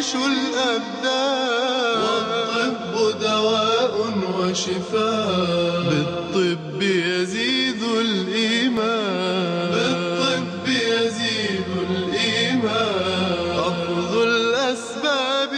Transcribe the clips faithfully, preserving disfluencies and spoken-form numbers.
يعيش الأبدان، والطب دواء وشفاء، بالطب يزيد الإيمان، بالطب يزيد الإيمان. أخذ الأسباب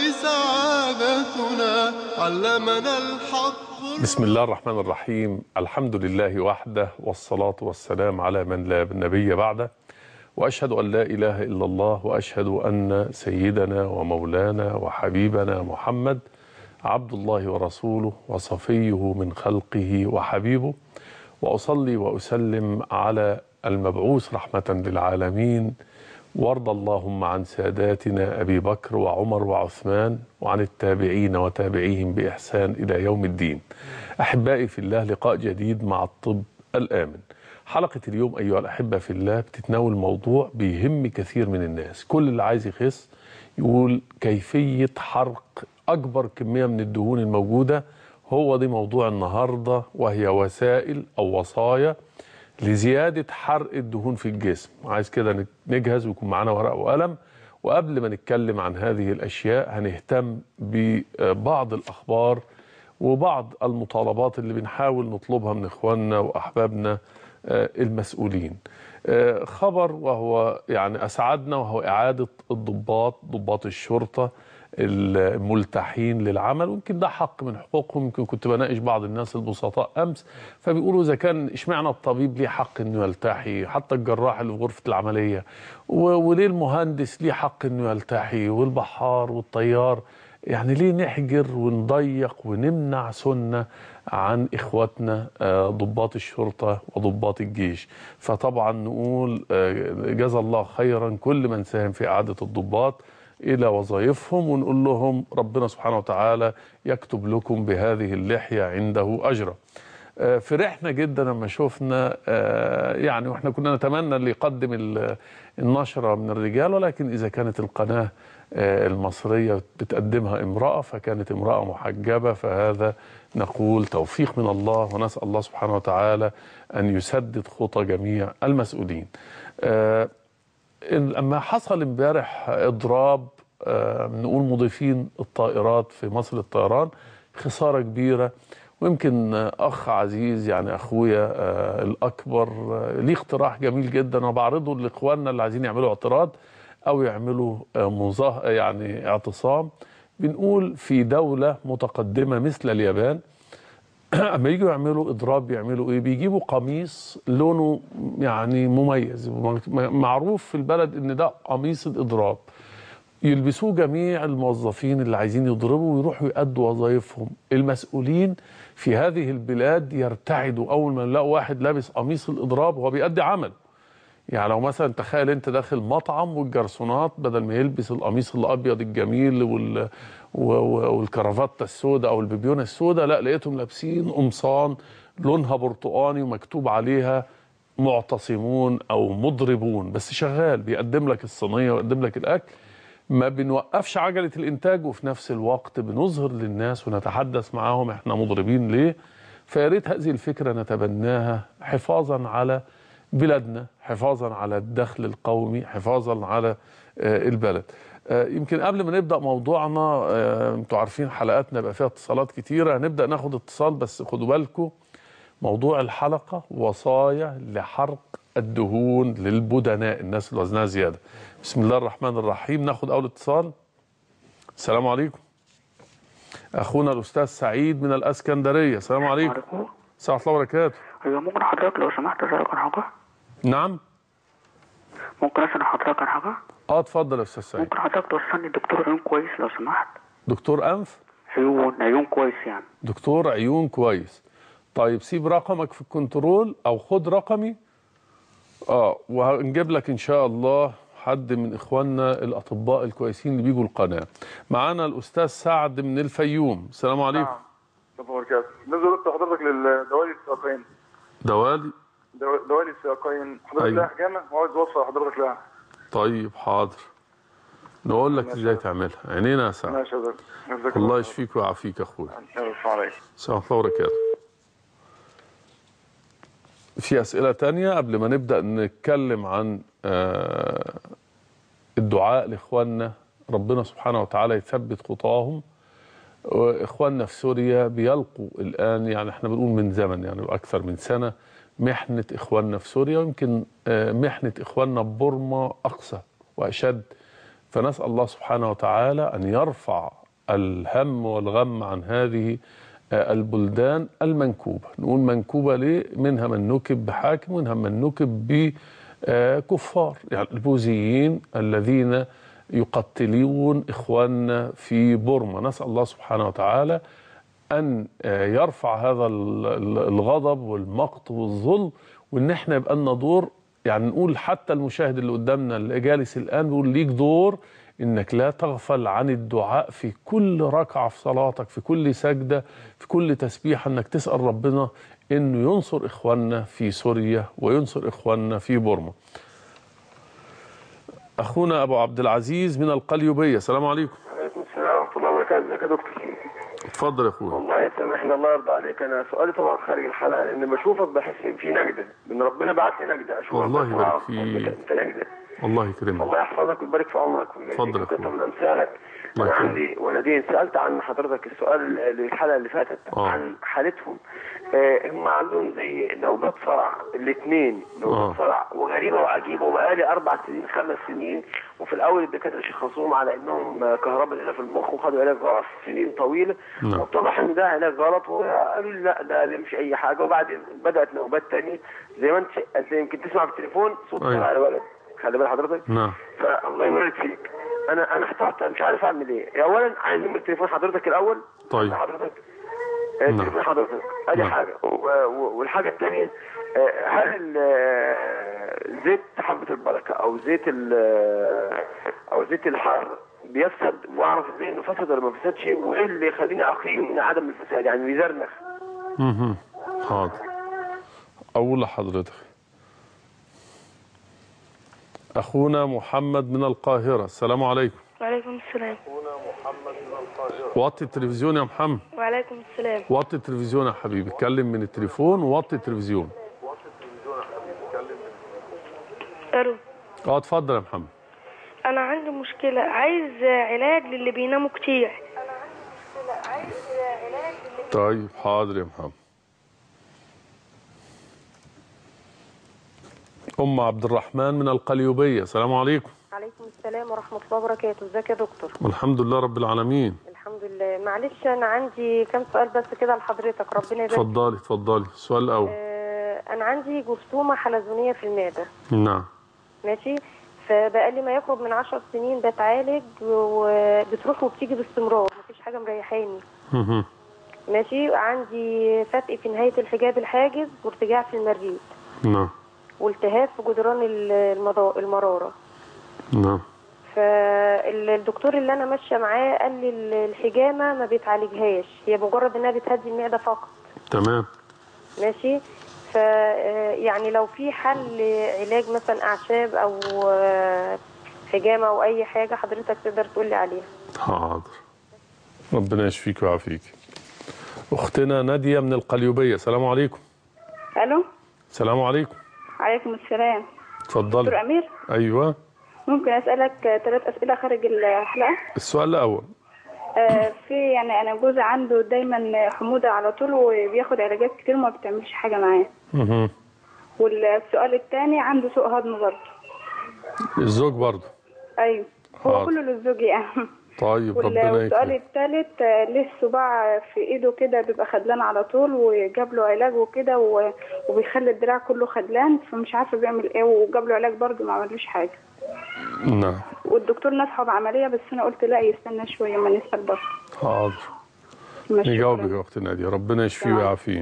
سعادتنا، علمنا الحق. بسم الله الرحمن الرحيم. الحمد لله وحده، والصلاة والسلام على من لا نبي بعده، وأشهد أن لا إله إلا الله، وأشهد أن سيدنا ومولانا وحبيبنا محمد عبد الله ورسوله وصفيه من خلقه وحبيبه. وأصلي وأسلم على المبعوث رحمة للعالمين، وارض اللهم عن ساداتنا أبي بكر وعمر وعثمان، وعن التابعين وتابعيهم بإحسان إلى يوم الدين. أحبائي في الله، لقاء جديد مع الطب الآمن. حلقة اليوم أيها الأحبة في الله بتتناول موضوع بيهم كثير من الناس. كل اللي عايز يخس يقول كيفية حرق أكبر كمية من الدهون الموجودة. هو دي موضوع النهاردة، وهي وسائل أو وصايا لزيادة حرق الدهون في الجسم. عايز كده نجهز ويكون معانا ورقة وقلم. وقبل ما نتكلم عن هذه الأشياء هنهتم ببعض الأخبار وبعض المطالبات اللي بنحاول نطلبها من إخواننا وأحبابنا المسؤولين. خبر وهو يعني أسعدنا، وهو إعادة الضباط ضباط الشرطة الملتحين للعمل، ويمكن ده حق من حقوقهم. يمكن كنت بناقش بعض الناس البسطاء أمس، فبيقولوا إذا كان إشمعنى الطبيب ليه حق إنه يلتحي، حتى الجراح اللي في غرفة العملية، وليه المهندس ليه حق إنه يلتحي، والبحار والطيار، يعني ليه نحجر ونضيق ونمنع سنة عن إخواتنا ضباط الشرطة وضباط الجيش؟ فطبعا نقول جزا الله خيرا كل من ساهم في إعادة الضباط إلى وظائفهم، ونقول لهم ربنا سبحانه وتعالى يكتب لكم بهذه اللحية عنده أجرا. فرحنا جدا لما شفنا، يعني واحنا كنا نتمنى اللي يقدم النشرة من الرجال، ولكن إذا كانت القناة المصرية بتقدمها امرأة فكانت امرأة محجبة، فهذا نقول توفيق من الله، ونسأل الله سبحانه وتعالى أن يسدد خطى جميع المسؤولين. لما حصل امبارح إضراب نقول مضيفين الطائرات في مصر للطيران، خسارة كبيرة. ويمكن أخ عزيز يعني أخويا الأكبر ليه اقتراح جميل جدا، وبعرضه لإخواننا اللي عايزين يعملوا اعتراض أو يعملوا مظاهرة يعني اعتصام. بنقول في دولة متقدمة مثل اليابان اما يجوا يعملوا اضراب بيعملوا ايه؟ بيجيبوا قميص لونه يعني مميز، معروف في البلد ان ده قميص الاضراب، يلبسوه جميع الموظفين اللي عايزين يضربوا ويروحوا يأدوا وظائفهم. المسؤولين في هذه البلاد يرتعدوا اول ما يلاقوا واحد لابس قميص الاضراب وهو بيأدي عمل. يعني لو مثلا تخيل انت داخل مطعم والجرسونات بدل ما يلبس القميص الابيض الجميل وال والكرافته السوداء او البيبيونه السوداء، لا لقيتهم لابسين قمصان لونها برتقاني ومكتوب عليها معتصمون او مضربون، بس شغال بيقدم لك الصينيه ويقدم لك الاكل. ما بنوقفش عجله الانتاج، وفي نفس الوقت بنظهر للناس ونتحدث معاهم احنا مضربين ليه. فيا ريت هذه الفكره نتبناها حفاظا على بلادنا، حفاظا على الدخل القومي، حفاظا على البلد. يمكن قبل ما نبدأ موضوعنا، انتوا عارفين حلقاتنا بقى فيها اتصالات كتيرة، هنبدأ ناخد اتصال، بس خدوا بالكم موضوع الحلقة وصايا لحرق الدهون للبدناء، الناس اللي وزنها زيادة. بسم الله الرحمن الرحيم. ناخد أول اتصال. السلام عليكم. أخونا الأستاذ سعيد من الأسكندرية. السلام عليكم. السلام الله وبركاته. ايوه ممكن حضرتك لو سمحت اسالك عن حاجه؟ نعم ممكن اسال حضرتك عن حاجه؟ اه اتفضل يا استاذ سعيد. ممكن حضرتك توصلني دكتور عيون كويس لو سمحت؟ دكتور انف؟ عيون عيون كويس يعني. دكتور عيون كويس. طيب سيب رقمك في الكنترول او خد رقمي اه وهنجيب لك ان شاء الله حد من اخواننا الاطباء الكويسين اللي بيجوا القناه. معانا الاستاذ سعد من الفيوم. السلام عليكم. نعم. السلام عليكم. نزلت حضرتك للدوالي الساقين. دوالي؟ دوالي الساقين حضرتك. أيوة. لها حجامه وعايز اوصل حضرتك لها. طيب حاضر، نقول لك ازاي تعملها. عينينا يا سعد. ماشي يا دكتور. الله يشفيك ويعافيك يا اخويا. السلام عليكم. السلام الله وبركاته. في اسئله تانية قبل ما نبدا نتكلم عن الدعاء لاخواننا ربنا سبحانه وتعالى يثبت خطاهم. وإخواننا في سوريا بيلقوا الآن، يعني احنا بنقول من زمن، يعني أكثر من سنة، محنة إخواننا في سوريا، ويمكن محنة إخواننا ببورما أقسى وأشد. فنسأل الله سبحانه وتعالى أن يرفع الهم والغم عن هذه البلدان المنكوبة. نقول منكوبة ليه؟ منها من نكب بحاكم، ومنها من نكب بكفار، يعني البوذيين الذين يقتلون إخواننا في بورما. نسأل الله سبحانه وتعالى أن يرفع هذا الغضب والمقت والظلم، وإن احنا يبقى لنا دور. يعني نقول حتى المشاهد اللي قدامنا اللي جالس الآن بيقول ليك دور إنك لا تغفل عن الدعاء في كل ركعة في صلاتك، في كل سجدة، في كل تسبيحة، إنك تسأل ربنا إنه ينصر إخواننا في سوريا وينصر إخواننا في بورما. أخونا أبو عبد العزيز من القليوبية، السلام عليكم. وعليكم السلام ورحمة الله وبركاته. ازيك يا دكتور؟ اتفضل يا أخويا. والله يسامحني الله يرضى عليك، أنا سؤالي طبعا خارج الحلقة، لأن بشوفك بحس إن في نجدة، إن ربنا بعت لي نجدة أشوفك. والله يبارك فيك. أنت نجدة. الله يكرمك. الله يحفظك ويبارك في عمرك. اتفضل يا أخويا. من أمثالك. أنا عندي ولدين سألت عن حضرتك السؤال اللي الحلقة اللي فاتت آه. عن حالتهم. آه هم عندهم زي نوبات صرع الاثنين، نوبات آه. صرع وغريبة وعجيبة، وبقالي أربع سنين خمس سنين، وفي الأول الدكاترة شخصوهم على إنهم كهرباء في المخ، وخدوا علاج غلط سنين طويلة. نعم. واتضح إن ده علاج غلط، وقالوا لي لا ده مش أي حاجة. وبعدين بدأت نوبات تانية زي ما أنت أنت يمكن تسمع في التليفون صوت أيوة. على ولد، خلي بال حضرتك. نعم. فالله يبارك فيك. انا انا احترت، مش عارف اعمل ايه. اولا عايز نمر تليفون حضرتك الاول. طيب. حضرتك تليفون حضرتك ادي حاجه. والحاجه الثانيه، هل زيت حبه البركه او زيت او زيت الحار بيفسد، واعرف ازاي انه فسد ولا ما فسدش، وايه اللي يخليني اقيم من عدم الفساد، يعني بيزرنخ. اها حاضر. اقول لحضرتك اخونا محمد من القاهره، السلام عليكم. وعليكم السلام. اخونا محمد من القاهره. وطي التلفزيون يا محمد. وعليكم السلام. وطي التلفزيون يا حبيبي، اتكلم من التليفون ووطي التلفزيون. وطي التلفزيون يا حبيبي، اتكلم من التلفزيون. الو. اه اتفضل يا محمد. انا عندي مشكله، عايز علاج للي بيناموا كتير. طيب حاضر يا محمد. ام عبد الرحمن من القليوبيه، السلام عليكم. عليكم السلام ورحمه الله وبركاته. ازيك يا دكتور؟ والحمد لله رب العالمين. الحمد لله. معلش انا عندي كام سؤال بس كده لحضرتك، ربنا يبارك. اتفضلي اتفضلي. السؤال الاول. آه انا عندي جرثومه حلزونيه في المعده. نعم. ماشي. فبقالي ما يقرب من عشر سنين بتعالج، وبتروح وبتيجي باستمرار، مفيش حاجه مريحاني. اها. ماشي. عندي فتق في نهايه الحجاب الحاجز، وارتجاع في المريء. نعم. والتهاب في جدران المراره. نعم. فالدكتور اللي انا ماشيه معاه قال لي الحجامه ما بيتعالجهاش، هي مجرد انها بتهدي المعده فقط. تمام. ماشي. ف يعني لو في حل علاج مثلا اعشاب او حجامه او اي حاجه حضرتك تقدر تقول لي عليها. حاضر. ربنا يشفيك ويعافيك. اختنا ناديه من القليوبيه، السلام عليكم. الو. السلام عليكم. عليكم السلام. اتفضلي. دكتور امير. ايوه. ممكن اسالك ثلاث اسئله خارج الحلقه؟ السؤال الاول. آه في يعني انا جوزي عنده دايما حموضه على طول، وبياخد علاجات كتير وما بتعملش حاجه معاه. اها. والسؤال الثاني عنده سوء هضم برضه. الزوج برضه. ايوه. هو حاضر. كله للزوج يعني. طيب ربنا يكرمك. والسؤال الثالث ليه الصباع في ايده كده بيبقى خدلان على طول، وجاب له علاج وكده، وبيخلي الدراع كله خدلان، فمش عارفه بيعمل ايه، وجاب له علاج برضه ما عملوش حاجه. نعم. والدكتور نصحه بعمليه، بس انا قلت لا يستنى شويه ما نسال بس. حاضر. نجاوبك يا اختي ناديه، ربنا يشفيه ويعافيه.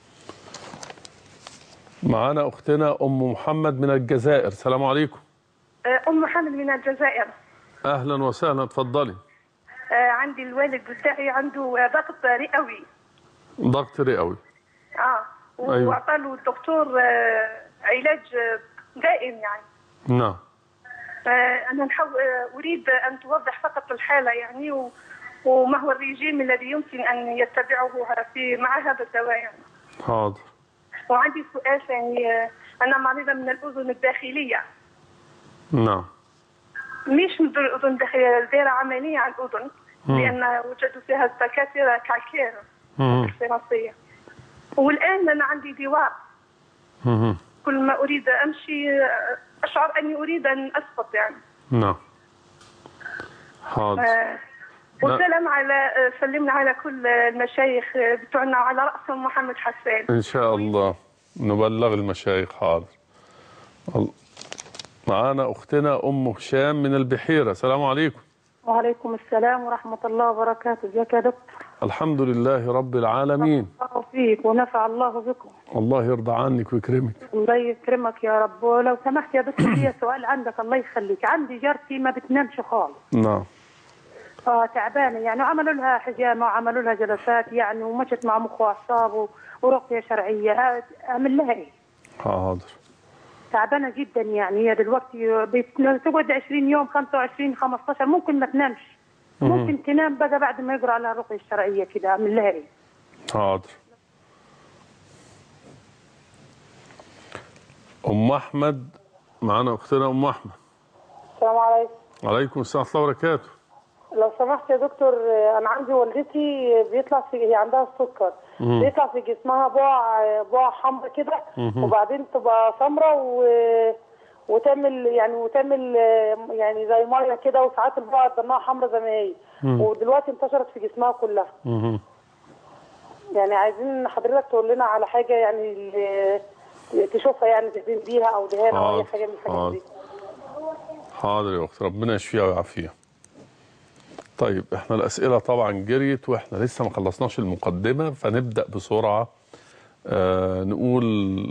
معانا اختنا ام محمد من الجزائر، السلام عليكم. ام محمد من الجزائر. اهلا وسهلا، اتفضلي. آه عندي الوالد بتاعي عنده ضغط رئوي. ضغط رئوي. اه واعطى له الدكتور آه علاج دائم يعني. نعم. آه انا نحو... آه اريد ان توضح فقط الحاله يعني، و... وما هو الرجيم الذي يمكن ان يتبعه في مع هذا الدواء يعني. حاضر. وعندي سؤال ثاني، آه انا مريضه من الاذن الداخليه. نعم. مش من الأذن داخلية، دايرة عملية على الأذن لأن وجدوا فيها الدكاترة كالكير فرنسية. والآن أنا عندي دواء، كل ما أريد أمشي أشعر أني أريد أن أسقط يعني. نعم حاضر. آه. وسلام على سلمنا على كل المشايخ بتوعنا على رأسهم محمد حسان. إن شاء الله نبلغ المشايخ. حاضر. معانا أختنا أم هشام من البحيرة. السلام عليكم. وعليكم السلام ورحمة الله وبركاته. ازيك يا دكتور؟ الحمد لله رب العالمين. الله فيك ونفع الله بكم. الله يرضى عنك ويكرمك. الله يكرمك يا رب. ولو سمحت يا دكتور في سؤال عندك الله يخليك. عندي جارتي ما بتنامش خالص. نعم. اه تعبانه يعني، وعملوا لها حجامه وعملوا لها جلسات يعني، ومشت مع مخ واعصاب ورقيه شرعيه. اعمل لها ايه؟ حاضر. تعبانه جدا يعني، هي دلوقتي بتقعد عشرين يوم خمسة وعشرين خمستاشر ممكن ما تنامش. ممكن تنام بقى بعد ما يقرا على الرقيه الشرعيه كده. اعمل لها ايه؟ حاضر. ام احمد معانا. اختنا ام احمد. السلام عليكم. وعليكم السلام ورحمه الله وبركاته. لو سمحت يا دكتور، انا عندي والدتي بيطلع في، هي عندها السكر، بيطلع في جسمها بقع بقع حمراء كده، وبعدين تبقى سمراء و... وتعمل يعني وتعمل يعني زي ميه كده، وساعات البقع تضلها حمراء زي ما هي، ودلوقتي انتشرت في جسمها كلها. يعني عايزين حضرتك تقول لنا على حاجه يعني تشوفها يعني تدين بيها او دهان او اي حاجه من الحاجات دي. حاضر يا اخت، ربنا يشفيها ويعافيها. طيب احنا الاسئله طبعا جريت واحنا لسه ما خلصناش المقدمه، فنبدا بسرعه. آه نقول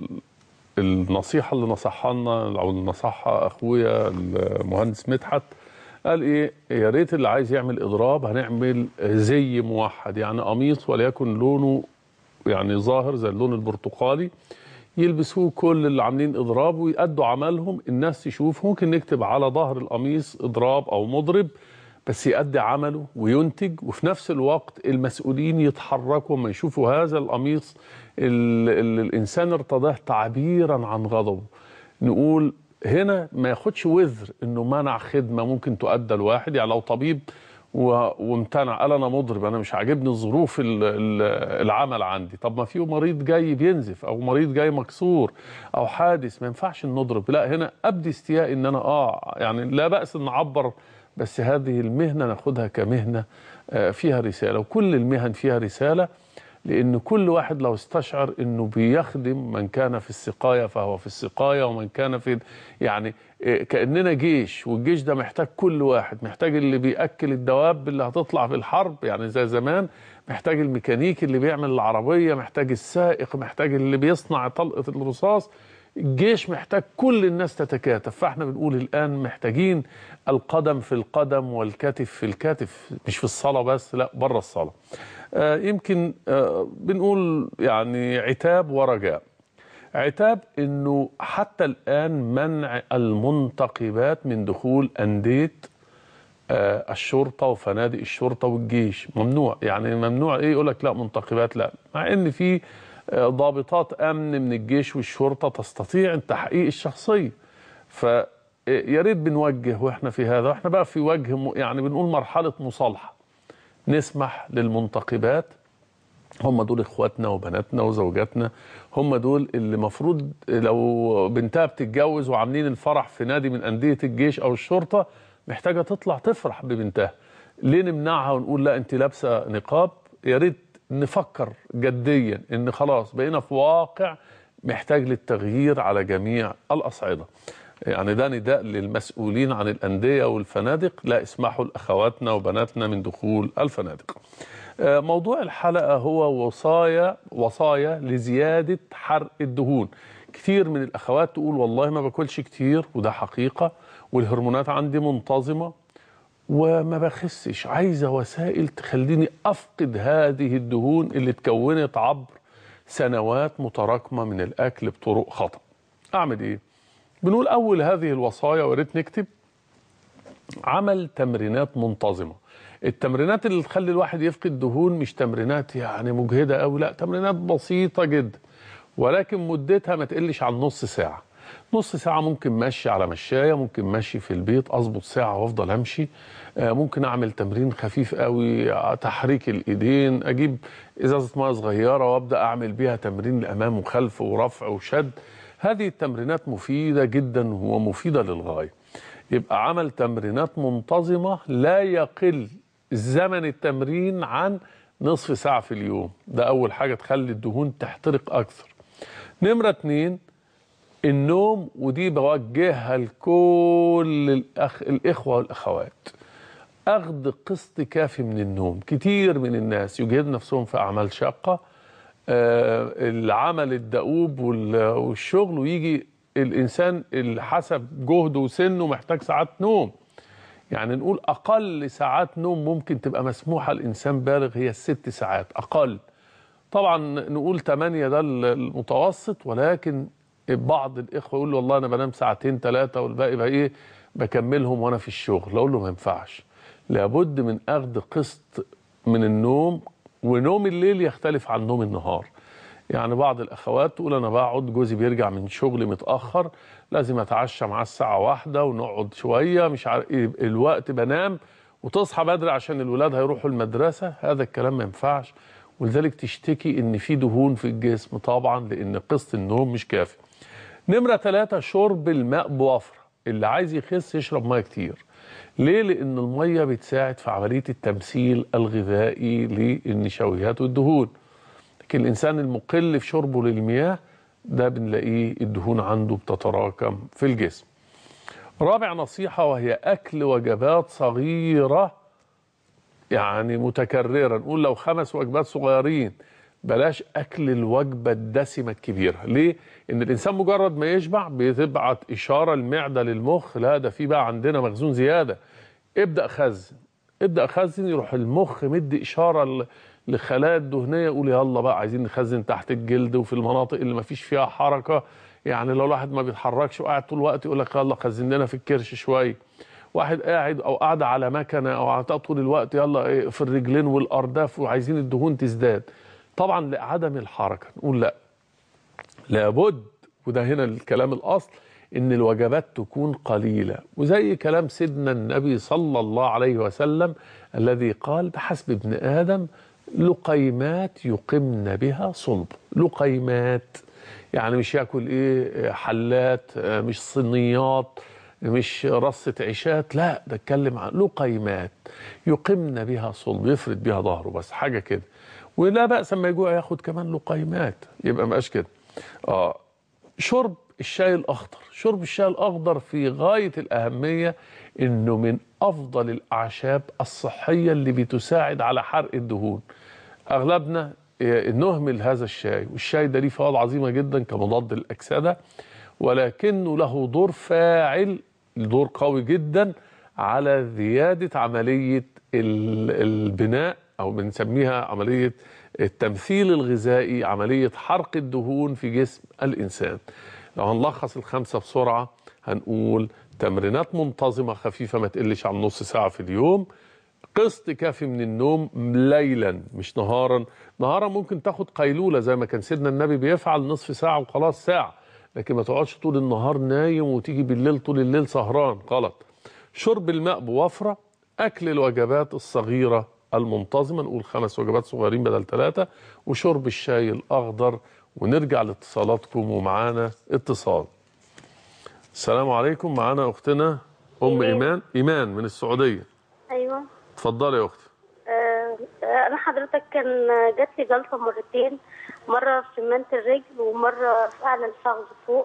النصيحه اللي نصحها لنا او اللي نصحها اخويا المهندس مدحت. قال ايه؟ يا ريت اللي عايز يعمل اضراب هنعمل زي موحد، يعني قميص وليكن لونه يعني ظاهر زي اللون البرتقالي، يلبسوه كل اللي عاملين اضراب ويأدوا عملهم، الناس تشوف. ممكن نكتب على ظهر القميص اضراب او مضرب، بس يأدي عمله وينتج، وفي نفس الوقت المسؤولين يتحركوا لما يشوفوا هذا القميص اللي الإنسان ارتضاه تعبيرا عن غضبه. نقول هنا ما ياخدش وزر انه منع خدمة ممكن تؤدى لواحد. يعني لو طبيب وامتنع قال انا مضرب، انا مش عاجبني ظروف العمل عندي، طب ما في مريض جاي بينزف او مريض جاي مكسور او حادث، ما ينفعش نضرب. لا، هنا ابدي استياء ان انا اه يعني لا بأس ان نعبر، بس هذه المهنة ناخدها كمهنة فيها رسالة، وكل المهن فيها رسالة، لأن كل واحد لو استشعر أنه بيخدم من كان في السقاية فهو في السقاية، ومن كان في يعني كأننا جيش، والجيش ده محتاج كل واحد، محتاج اللي بيأكل الدواب اللي هتطلع في الحرب يعني زي زمان، محتاج الميكانيكي اللي بيعمل العربية، محتاج السائق، محتاج اللي بيصنع طلقة الرصاص. الجيش محتاج كل الناس تتكاتف. فاحنا بنقول الآن محتاجين القدم في القدم والكتف في الكتف، مش في الصلاة بس، لا بره الصلاة. آه يمكن آه بنقول يعني عتاب ورجاء. عتاب انه حتى الآن منع المنتقبات من دخول أندية آه الشرطة وفنادق الشرطة والجيش، ممنوع. يعني ممنوع ايه؟ يقول لك لا منتقبات لا، مع ان في ضابطات امن من الجيش والشرطه تستطيع تحقيق الشخصيه. فيا ريت بنوجه واحنا في هذا، واحنا بقى في وجه يعني بنقول مرحله مصالحه، نسمح للمنتقبات، هم دول اخواتنا وبناتنا وزوجاتنا، هم دول اللي مفروض لو بنتها بتتجوز وعاملين الفرح في نادي من انديه الجيش او الشرطه، محتاجه تطلع تفرح ببنتها. ليه نمنعها ونقول لا انت لابسه نقاب؟ يا ريت نفكر جديا ان خلاص بقينا في واقع محتاج للتغيير على جميع الأصعدة. يعني ده نداء للمسؤولين عن الأندية والفنادق، لا اسمحوا لأخواتنا وبناتنا من دخول الفنادق. موضوع الحلقة هو وصايا وصايا لزيادة حرق الدهون. كتير من الأخوات تقول والله ما باكلش كتير، وده حقيقة، والهرمونات عندي منتظمة وما بخسش، عايزة وسائل تخليني أفقد هذه الدهون اللي اتكونت عبر سنوات متراكمة من الأكل بطرق خطأ. أعمل إيه؟ بنقول أول هذه الوصايا، وريت نكتب عمل تمرينات منتظمة. التمرينات اللي تخلي الواحد يفقد دهون مش تمرينات يعني مجهدة أوي، لا، تمرينات بسيطة جدا، ولكن مدتها ما تقلش عن نص ساعة. نص ساعة ممكن مشي على مشاية، ممكن مشي في البيت، أظبط ساعة وأفضل أمشي. ممكن أعمل تمرين خفيف قوي، تحريك الإيدين، أجيب إزازة مية صغيرة وأبدأ أعمل بيها تمرين لأمام وخلف ورفع وشد. هذه التمرينات مفيدة جدا ومفيدة للغاية. يبقى عمل تمرينات منتظمة لا يقل زمن التمرين عن نصف ساعة في اليوم. ده أول حاجة تخلي الدهون تحترق أكثر. نمرة اتنين النوم، ودي بوجهها لكل الأخ... الإخوة والأخوات. أخذ قسط كافي من النوم. كتير من الناس يجهد نفسهم في أعمال شاقة، آه العمل الدؤوب والشغل، ويجي الإنسان اللي حسب جهده وسنه محتاج ساعات نوم. يعني نقول أقل ساعات نوم ممكن تبقى مسموحة لإنسان بالغ هي الست ساعات أقل. طبعا نقول ثمانية ده المتوسط، ولكن بعض الإخوة يقول له والله أنا بنام ساعتين ثلاثة والباقي بقى إيه بكملهم وأنا في الشغل. أقول له ما ينفعش، لابد من أخذ قسط من النوم. ونوم الليل يختلف عن نوم النهار. يعني بعض الأخوات تقول أنا بقعد جوزي بيرجع من شغلي متأخر، لازم أتعشى معاه الساعة واحدة ونقعد شوية مش عارف إيه الوقت بنام، وتصحى بدري عشان الولاد هيروحوا المدرسة. هذا الكلام ما ينفعش، ولذلك تشتكي إن في دهون في الجسم طبعا لأن قسط النوم مش كافي. نمرة ثلاثة شرب الماء بوفرة. اللي عايز يخس يشرب ماء كتير. ليه؟ لأن المية بتساعد في عملية التمثيل الغذائي للنشويات والدهون. لكن الإنسان المقل في شربه للمياه ده بنلاقيه الدهون عنده بتتراكم في الجسم. رابع نصيحة وهي أكل وجبات صغيرة يعني متكررة. نقول لو خمس وجبات صغيرين، بلاش أكل الوجبة الدسمة الكبيرة. ليه؟ إن الإنسان مجرد ما يشبع بتبعت إشارة المعدة للمخ، لا ده في بقى عندنا مخزون زيادة، ابدأ خزن ابدأ خزن. يروح المخ مدي إشارة للخلايا الدهنية يقول يلا بقى عايزين نخزن تحت الجلد وفي المناطق اللي ما فيش فيها حركة. يعني لو الواحد ما بيتحركش وقاعد طول الوقت يقول لك يلا خزن لنا في الكرش شوية. واحد قاعد او قاعد على مكنه او على طول الوقت يلا في الرجلين والارداف وعايزين الدهون تزداد. طبعا لعدم الحركه نقول لا، لابد، وده هنا الكلام الاصل، ان الوجبات تكون قليله. وزي كلام سيدنا النبي صلى الله عليه وسلم الذي قال بحسب ابن ادم لقيمات يقمن بها صلب. لقيمات يعني مش ياكل ايه حلات، مش صينيات، مش رصة عيشات، لا ده اتكلم عن لقيمات يقمن بها صلب، يفرد بها ظهره بس حاجة كده. ولا بأس اما يجوع ياخد كمان لقيمات، يبقى مبقاش كده. اه شرب الشاي الأخضر. شرب الشاي الأخضر في غاية الأهمية، إنه من أفضل الأعشاب الصحية اللي بتساعد على حرق الدهون. أغلبنا نهمل هذا الشاي، والشاي ده ليه فوائد عظيمة جدا كمضاد للأكسدة، ولكنه له دور فاعل، دور قوي جدا على زيادة عملية البناء أو بنسميها عملية التمثيل الغذائي، عملية حرق الدهون في جسم الإنسان. لو هنلخص الخمسة بسرعة هنقول تمرينات منتظمة خفيفة ما تقلش عن نص ساعة في اليوم، قسط كافي من النوم ليلا مش نهارا. نهارا ممكن تاخد قيلولة زي ما كان سيدنا النبي بيفعل، نصف ساعة وخلاص ساعة، لكن ما تقعدش طول النهار نايم وتيجي بالليل طول الليل سهران، غلط. شرب الماء بوفرة، أكل الوجبات الصغيرة المنتظمة، نقول خمس وجبات صغيرين بدل ثلاثة، وشرب الشاي الأخضر. ونرجع لاتصالاتكم، ومعانا اتصال. السلام عليكم، معانا أختنا أم إيمان. إيمان من السعودية. أيوة اتفضلي يا أختي. آه أنا حضرتك كان جات لي جلطة مرتين، مرة في سمانة الرجل ومرة في أعلى الفخذ فوق،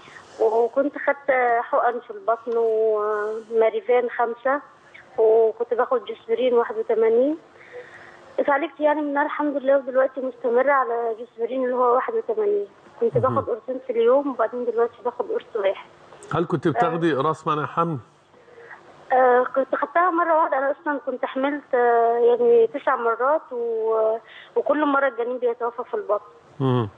وكنت خدت حقن في البطن وماريفان خمسة، وكنت باخد جسبرين واحد وثمانين. اتعالجت يعني منها الحمد لله، ودلوقتي مستمرة على جسبرين اللي هو واحد وثمانين. كنت باخد قرصين في اليوم، وبعدين دلوقتي باخد قرص واحد. هل كنت بتاخدي راس منع حمل؟ آه كنت خدتها مرة واحدة. أنا أصلا كنت حملت آه يعني تسع مرات، و... وكل مرة الجنين بيتوفى في البطن. امم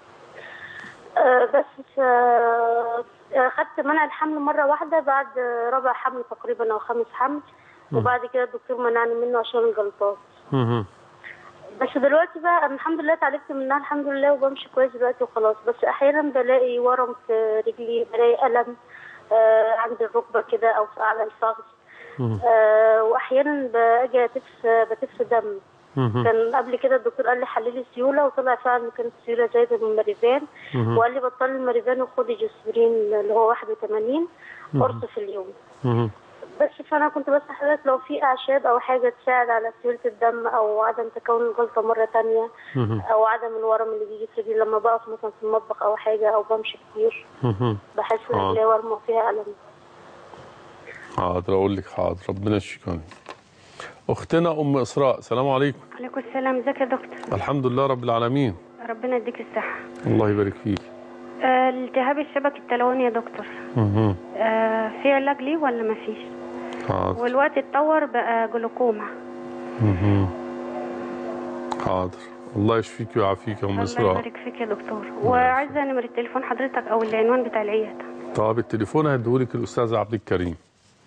آه بس آه خدت منع الحمل مرة واحدة بعد رابع حمل تقريبا أو خامس حمل، وبعد كده الدكتور منعني منه عشان الجلطات. امم بس دلوقتي بقى أنا الحمد لله اتعالجت منها الحمد لله وبمشي كويس دلوقتي وخلاص. بس احيانا بلاقي ورم في رجلي، بلاقي الم آه عند الركبه كده او في اعلى الفخذ. آه واحيانا باجي اتف بتف دم. كان قبل كده الدكتور قال لي حللي سيوله وطلع فعلا كانت سيوله زايده من الماريفان، وقال لي بطلي الماريفان وخدي جسبرين اللي هو واحد وثمانين قرص في اليوم. بس فانا كنت بس حضرتك لو في اعشاب او حاجه تساعد على سيوله الدم او عدم تكون الجلطه مره ثانيه او عدم الورم اللي بيجي في رجلي لما بقف مثلا في المطبخ او حاجه او بمشي كتير بحس ان رجلي ورمه وفيها الم. حاضر اقول لك حاضر، ربنا يشفيك. اختنا ام اسراء، السلام عليكم. وعليكم السلام، ازيك يا دكتور؟ الحمد لله رب العالمين. ربنا يديك الصحه. الله يبارك فيك. آه التهاب الشبكي التلواني يا دكتور، اها آه في علاج ليه ولا ما فيش؟ حاضر. والوقت اتطور بقى جلوكوما. اها حاضر، الله يشفيك ويعافيك يا ام اسراء. الله يبارك فيك يا دكتور. وعايزه نمره تليفون حضرتك او العنوان بتاع العياده. طب التليفون هديهولك الاستاذ عبد الكريم.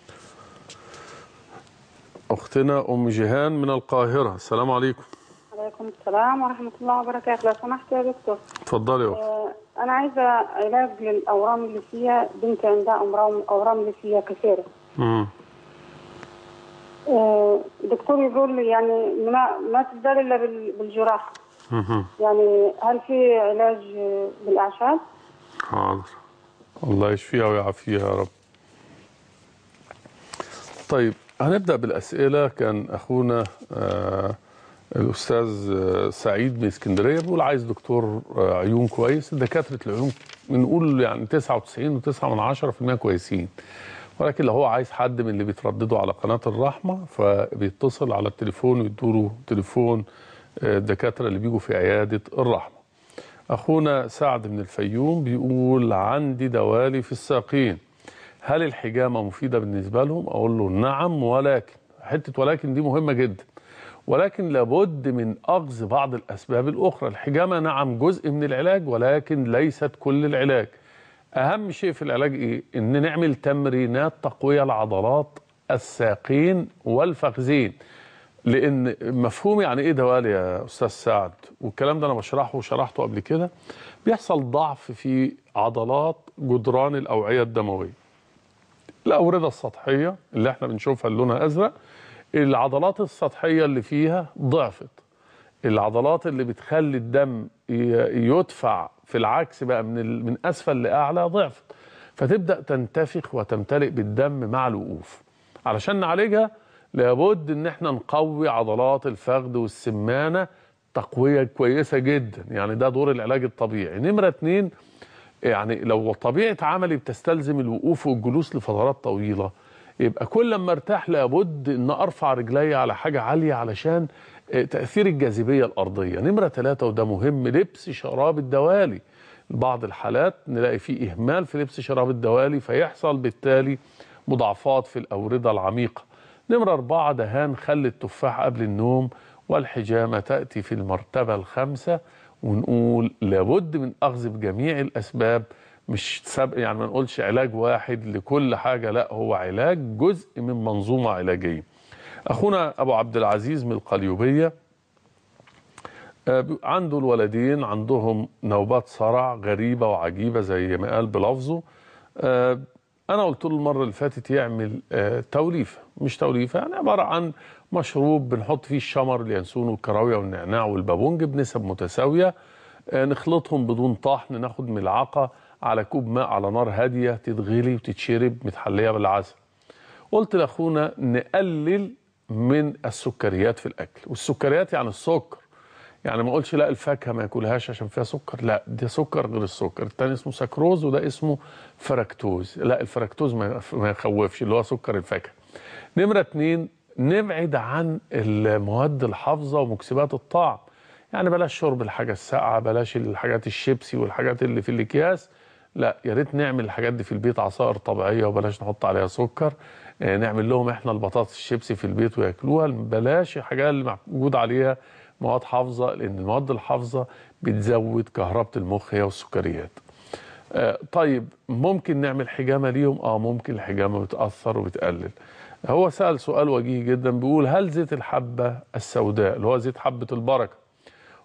اختنا ام جيهان من القاهره، السلام عليكم. وعليكم السلام ورحمه الله وبركاته. لو سمحت يا دكتور. اتفضلي يا اختي. آه انا عايزه علاج للاورام اللي فيها، بنتي عندها اورام اورام اللي فيها كثيره. امم آه الدكتور يقول لي يعني ما ما تقدر الا بالجراحه. امم يعني هل في علاج بالاعشاب؟ حاضر، الله يشفيها ويعافيها يا رب. طيب هنبدأ بالأسئلة. كان أخونا آه الأستاذ آه سعيد من اسكندرية بيقول عايز دكتور آه عيون كويس. دكاترة العيون بنقول يعني تسعة وتسعين وتسعة من عشرة في المية كويسين، ولكن لو هو عايز حد من اللي بيترددوا على قناة الرحمة فبيتصل على التليفون ويدوله تليفون آه الدكاترة اللي بيجوا في عيادة الرحمة. أخونا سعد من الفيوم بيقول عندي دوالي في الساقين، هل الحجامة مفيدة بالنسبة لهم؟ أقول له نعم، ولكن حتة ولكن دي مهمة جدا، ولكن لابد من أخذ بعض الأسباب الأخرى. الحجامة نعم جزء من العلاج ولكن ليست كل العلاج. أهم شيء في العلاج إيه؟ إن نعمل تمرينات تقوية لعضلات الساقين والفخذين، لأن مفهوم يعني إيه دوالي يا أستاذ سعد، والكلام ده أنا بشرحه وشرحته قبل كده. بيحصل ضعف في عضلات جدران الأوعية الدموية، الأوردة السطحية اللي احنا بنشوفها اللي لونها أزرق، العضلات السطحية اللي فيها ضعفت، العضلات اللي بتخلي الدم يدفع في العكس بقى من من أسفل لأعلى ضعفت، فتبدأ تنتفخ وتمتلئ بالدم مع الوقوف. علشان نعالجها لابد ان احنا نقوي عضلات الفخذ والسمانة تقوية كويسة جدا، يعني ده دور العلاج الطبيعي. نمرة اتنين، يعني لو طبيعة عملي بتستلزم الوقوف والجلوس لفترات طويلة، يبقى كل ما ارتاح لابد ان ارفع رجلي على حاجة عالية علشان تأثير الجاذبية الأرضية. نمرة ثلاثة وده مهم، لبس شراب الدوالي. بعض الحالات نلاقي فيه إهمال في لبس شراب الدوالي فيحصل بالتالي مضاعفات في الأوردة العميقة. نمرة أربعة، دهان خل التفاح قبل النوم، والحجامة تأتي في المرتبة الخامسة. ونقول لابد من أخذ بجميع الأسباب، مش سب يعني ما نقولش علاج واحد لكل حاجة، لا هو علاج جزء من منظومة علاجية. أخونا أبو عبد العزيز من القليوبية عنده الولدين عندهم نوبات صرع غريبة وعجيبة زي ما قال بلفظه. أنا قلت له المرة اللي فاتت يعمل توليفة، مش توليفة يعني عبارة عن مشروب بنحط فيه الشمر اليانسون والكراوية والنعناع والبابونج بنسب متساوية، نخلطهم بدون طحن، ناخد ملعقة على كوب ماء على نار هادية تتغلي وتتشرب متحلية بالعسل. قلت لأخونا نقلل من السكريات في الأكل، والسكريات يعني السكر، يعني ما اقولش لا الفاكهه ما ياكلهاش عشان فيها سكر، لا ده سكر غير السكر، الثاني اسمه سكروز وده اسمه فركتوز، لا الفركتوز ما يخوفش اللي هو سكر الفاكهه. نمره اتنين، نبعد عن المواد الحافظه ومكسبات الطعم، يعني بلاش شرب الحاجه الساقعه، بلاش الحاجات الشيبسي والحاجات اللي في الاكياس، لا يا ريت نعمل الحاجات دي في البيت، عصائر طبيعيه وبلاش نحط عليها سكر، نعمل لهم احنا البطاطس الشيبسي في البيت وياكلوها، بلاش الحاجات اللي موجود عليها مواد حافظه، لان المواد الحافظه بتزود كهربة المخ هي والسكريات. آه طيب ممكن نعمل حجامه ليهم؟ اه ممكن، الحجامه بتاثر وبتقلل. هو سال سؤال وجيه جدا بيقول هل زيت الحبه السوداء اللي هو زيت حبه البركه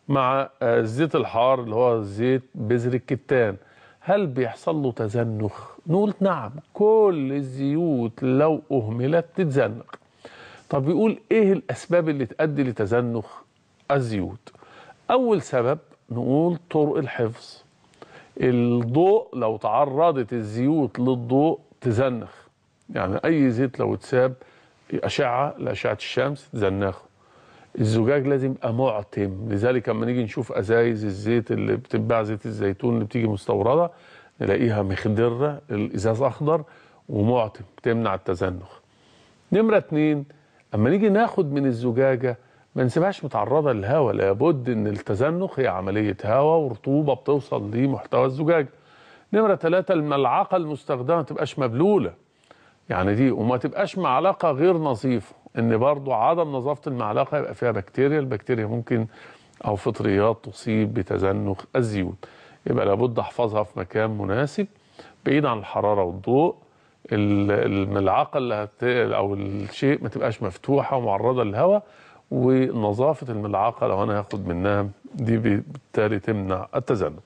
مع الزيت الحار اللي هو زيت بذر الكتان، هل بيحصل له تزنخ؟ نقول نعم، كل الزيوت لو أهملت تتزنخ. طب بيقول ايه الأسباب اللي تؤدي لتزنخ الزيوت؟ أول سبب نقول طرق الحفظ. الضوء، لو تعرضت الزيوت للضوء تزنخ، يعني أي زيت لو اتساب أشعة لأشعة الشمس تزنخه. الزجاج لازم يبقى معتم، لذلك لما نيجي نشوف ازايز الزيت اللي بتتباع، زيت الزيتون اللي بتيجي مستورده، نلاقيها مخضره، الازاز اخضر ومعتم، بتمنع التزنخ. نمره اتنين، اما نيجي ناخد من الزجاجه ما نسيبهاش متعرضه للهواء، لابد ان التزنخ هي عمليه هواء ورطوبه بتوصل لمحتوى الزجاجه. نمره ثلاثه، الملعقه المستخدمه ما تبقاش مبلوله، يعني دي، وما تبقاش معلقه غير نظيفه، ان برضو عدم نظافه المعلقه يبقى فيها بكتيريا، البكتيريا ممكن او فطريات تصيب بتزنخ الزيوت. يبقى لابد احفظها في مكان مناسب بعيد عن الحراره والضوء. الملعقه اللي هت... او الشيء ما تبقاش مفتوحه ومعرضه للهواء، ونظافه الملعقه لو انا هاخد منها دي بالتالي تمنع التزنخ.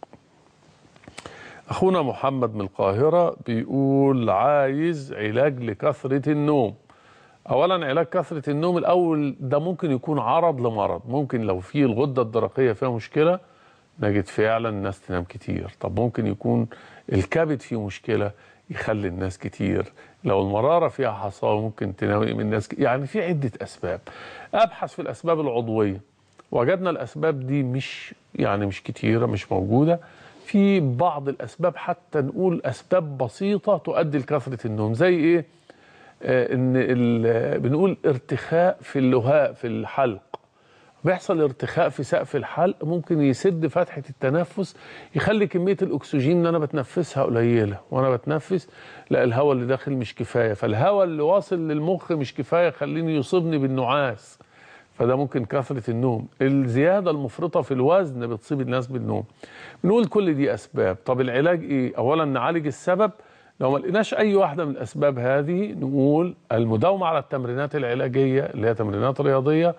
اخونا محمد من القاهره بيقول عايز علاج لكثره النوم. اولا علاج كثره النوم الاول ده ممكن يكون عرض لمرض، ممكن لو في الغده الدرقيه فيها مشكله نجد فعلا الناس تنام كتير. طب ممكن يكون الكبد فيه مشكله يخلي الناس كتير، لو المراره فيها حصاوي ممكن تنام من الناس كتير. يعني في عده اسباب. ابحث في الاسباب العضويه، وجدنا الاسباب دي مش يعني مش كتيره، مش موجوده. في بعض الاسباب حتى نقول اسباب بسيطه تؤدي لكثره النوم، زي ايه؟ آه ان بنقول ارتخاء في اللهاء في الحلق، بيحصل ارتخاء في سقف الحلق ممكن يسد فتحه التنفس، يخلي كميه الاكسجين اللي انا بتنفسها قليله، وانا بتنفس لا الهواء اللي داخل مش كفايه، فالهواء اللي واصل للمخ مش كفايه، خليني يصيبني بالنعاس، فده ممكن كثرة النوم. الزيادة المفرطة في الوزن بتصيب الناس بالنوم. بنقول كل دي أسباب. طب العلاج إيه؟ أولا نعالج السبب، لو ما لقيناش أي واحدة من الأسباب هذه نقول المداومة على التمرينات العلاجية اللي هي تمرينات رياضية،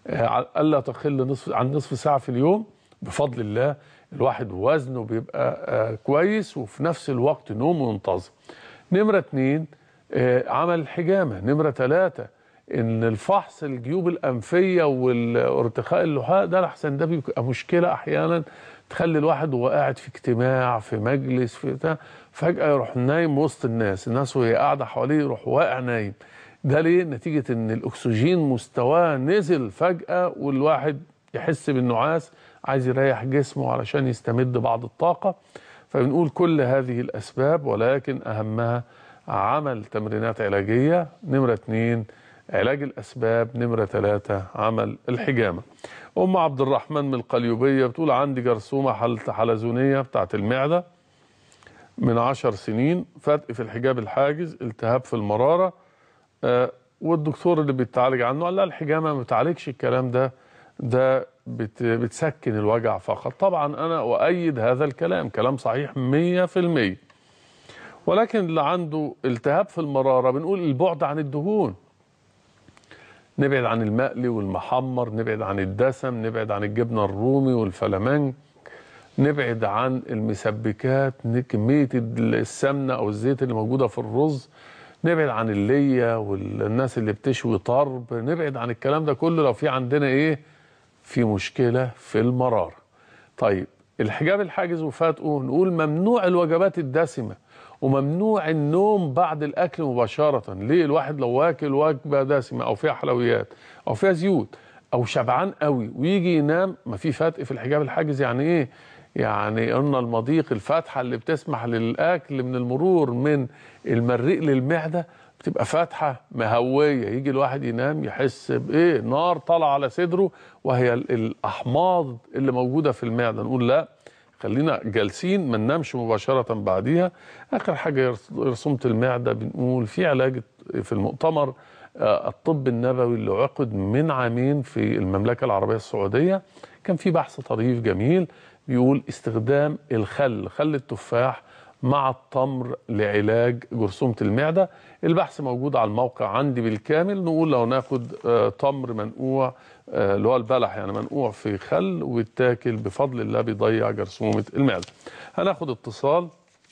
ألا تقل نصف عن نصف ساعة في اليوم. بفضل الله الواحد وزنه بيبقى كويس وفي نفس الوقت نومه منتظم. نمرة اتنين عمل الحجامة. نمرة ثلاثة ان الفحص الجيوب الانفيه والارتخاء اللحاء ده لحسن ده بيبقى مشكله احيانا تخلي الواحد وهو قاعد في اجتماع في مجلس في بتاع فجاه يروح نايم وسط الناس، الناس وهي قاعده حواليه يروح واقع نايم. ده ليه؟ نتيجه ان الاكسجين مستواه نزل فجاه والواحد يحس بالنعاس، عايز يريح جسمه علشان يستمد بعض الطاقه. فبنقول كل هذه الاسباب، ولكن اهمها عمل تمرينات علاجيه. نمره اتنين علاج الأسباب. نمرة ثلاثة عمل الحجامة. أم عبد الرحمن من القليوبية بتقول عندي جرثومة حلزونية بتاعت المعدة من عشر سنين، فتق في الحجاب الحاجز، التهاب في المرارة، آه والدكتور اللي بيتعالج عنه قال لا الحجامة ما بتعالجش الكلام ده، ده بت بتسكن الوجع فقط. طبعا أنا أؤيد هذا الكلام، كلام صحيح مية في المية. ولكن اللي عنده التهاب في المرارة بنقول البعد عن الدهون، نبعد عن المقلي والمحمر، نبعد عن الدسم، نبعد عن الجبنة الرومي والفلامنك، نبعد عن المسبكات، كمية السمنة أو الزيت اللي موجودة في الرز، نبعد عن اللية والناس اللي بتشوي طرب، نبعد عن الكلام ده كله لو في عندنا إيه؟ في مشكلة في المرارة. طيب الحجاب الحاجز وفاتقه نقول ممنوع الوجبات الدسمة وممنوع النوم بعد الاكل مباشره. ليه؟ الواحد لو واكل وجبه دسمه او فيها حلويات او فيها زيوت او شبعان قوي ويجي ينام، ما في فتق في الحجاب الحاجز. يعني ايه؟ يعني قلنا المضيق، الفتحه اللي بتسمح للاكل من المرور من المريء للمعده بتبقى فتحه مهويه، يجي الواحد ينام يحس بايه؟ نار طالعه على صدره، وهي الاحماض اللي موجوده في المعده. نقول لا، خلينا جالسين ما ننامش مباشرة بعديها. آخر حاجة رسومة المعدة، بنقول في علاج في المؤتمر الطب النبوي اللي عقد من عامين في المملكة العربية السعودية، كان في بحث طريف جميل بيقول استخدام الخل، خل التفاح مع التمر لعلاج جرثومة المعدة. البحث موجود على الموقع عندي بالكامل. نقول لو ناخد آه تمر منقوع آه اللي هو البلح يعني منقوع في خل ويتاكل بفضل الله بيضيع جرثومة المعدة. هناخد اتصال.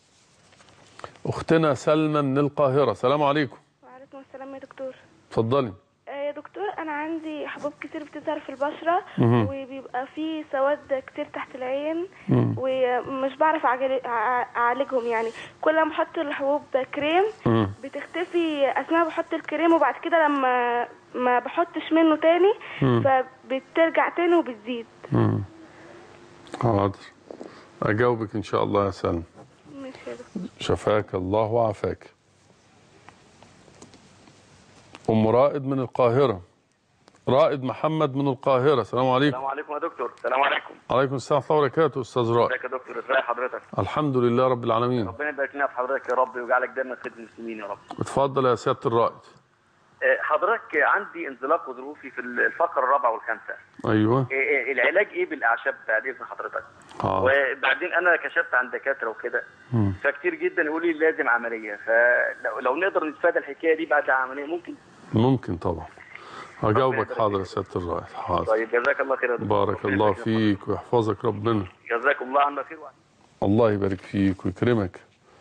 اختنا سلمى من القاهرة. السلام عليكم. وعليكم السلام يا دكتور. اتفضلي. يا دكتور انا عندي حبوب كتير بتظهر في البشره مم. وبيبقى في سواد كتير تحت العين مم. ومش بعرف أعجل- اعالجهم يعني. كل ما احط الحبوب كريم مم. بتختفي اثناء ما بحط الكريم وبعد كده لما ما بحطش منه تاني مم. فبترجع تاني وبتزيد. مم. حاضر اجاوبك ان شاء الله يا سلمى. ماشي يا دكتور. شفاك الله وعافاك. ام رائد من القاهرة. رائد محمد من القاهرة. السلام عليكم. السلام عليكم يا دكتور. السلام عليكم. عليكم السلام ورحمة الله وبركاته. استاذ رائد. ازيك يا دكتور؟ ازي حضرتك؟ الحمد لله رب العالمين. ربنا يبارك لنا في حضرتك يا رب ويجعلك دايما خير المسلمين يا رب. اتفضل يا سيادة الرائد. آه، حضرتك عندي انزلاق غضروفي في الفقره الرابعه والخامسه. ايوه. آه، آه، العلاج ايه بالاعشاب بعد اذن حضرتك؟ اه. وبعدين انا كشفت عن دكاتره وكده مم. فكتير جدا يقولوا لي لازم عمليه، فلو لو نقدر نتفادى الحكايه دي بعد العمليه ممكن؟ ممكن طبعا. هجاوبك حاضر يا سيادة الرائد. حاضر. طيب جزاك الله خير يا دكتور. بارك الله فيك ويحفظك ربنا. جزاكم الله عنا خير. الله يبارك فيك ويكرمك.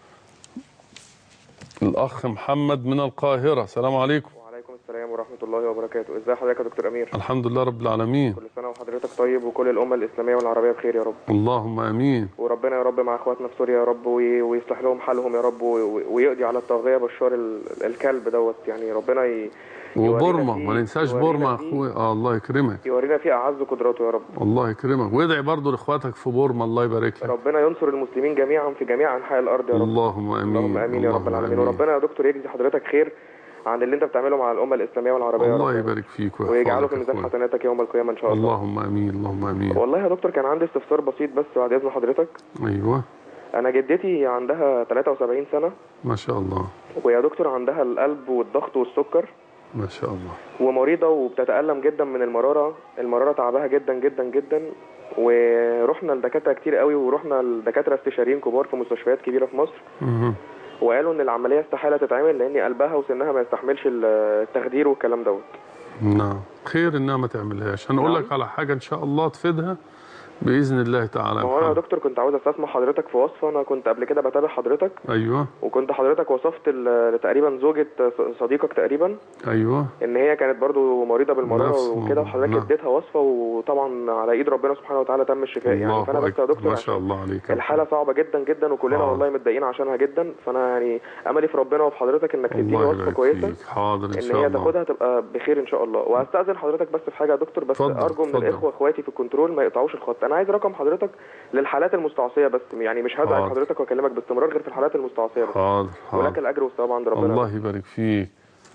الأخ محمد من القاهرة. السلام عليكم. وعليكم السلام ورحمة الله وبركاته. ازي حضرتك يا دكتور أمير؟ الحمد لله رب العالمين. كل سنة وحضرتك طيب وكل الأمة الإسلامية والعربية بخير يا رب. اللهم آمين. وربنا يا رب مع اخواتنا في سوريا يا رب وي- ويصلح لهم حالهم يا رب وي- ويقضي على الطاغية بشار ال- الكلب دوت يعني ربنا ي... وبورما فيه- ما ننساش يورينا بورما فيه- اخوي. اه الله يكرمك. يورينا فيه أعز قدراته يا رب. الله يكرمك وادعي برضه لاخواتك في بورما الله يبارك لك. ربنا ينصر المسلمين جميعا في جميع أنحاء الأرض يا رب. اللهم آمين. اللهم آمين يا رب اللهم العالمين. آمين. وربنا يا دكتور يجزي حضرتك خير عن اللي أنت بتعمله مع الأمة الإسلامية والعربية يا الله رب. يبارك فيك ويجعله في ويحفظك ميزان أخوي. حسناتك يوم القيامة إن شاء الله. اللهم آمين. اللهم آمين. والله يا دكتور كان عندي استفسار بسيط بس بعد إذن حضرتك. أيوه. أنا جدتي عندها ثلاثة وسبعين سنة ما شاء الله. ويا دكتور عندها القلب والضغط والسكر ما شاء الله. ومريضة وبتتألم جدا من المرارة. المرارة تعبها جدا جدا جدا ورحنا لدكاترة كتير قوي ورحنا لدكاترة استشاريين كبار في مستشفيات كبيرة في مصر مهم. وقالوا ان العملية استحالة تتعمل لان قلبها وسنها ما يستحملش التخدير والكلام دوت. نعم خير انها ما تعملهاش. هنقول لك على حاجة ان شاء الله تفيدها بإذن الله تعالى. هو انا يا دكتور كنت عاوز استسمح حضرتك في وصفة. انا كنت قبل كده بتابع حضرتك ايوه. وكنت حضرتك وصفت ل- تقريبا زوجة صديقك تقريبا ايوه. ان هي كانت برضو مريضة بالمرارة نفس وكده الموضوع. وحضرتك نعم. اديتها وصفة وطبعا على ايد ربنا سبحانه وتعالى تم الشفاء يعني. الله فانا بس يا أكبر. دكتور ما شاء الله عليك. الحالة صعبة جدا جدا وكلنا حاضر. والله متضايقين عشانها جدا. فانا يعني املي في ربنا وفي حضرتك انك تديني الله وصفة يبارك كويسة فيك. حاضر ان ان شاء هي الله. تاخدها تبقى بخير ان شاء الله. وهستأذن حضرتك بس في حاجة يا دكتور بس اتفضل، ارجو من اتفضل. الاخوة اخواتي في الكنترول ما يقطعوش الخط. انا عايز رقم حضرتك للحالات المستعصية بس يعني مش هزعج حاضر. حضرتك واكلمك باستمرار غير في الحالات المستعصية بس. حاضر ولك حاضر. الاجر والثواب عند ربنا. الله يبارك فيك.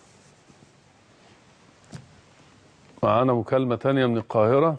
معانا مكالمة تانية من القاهرة.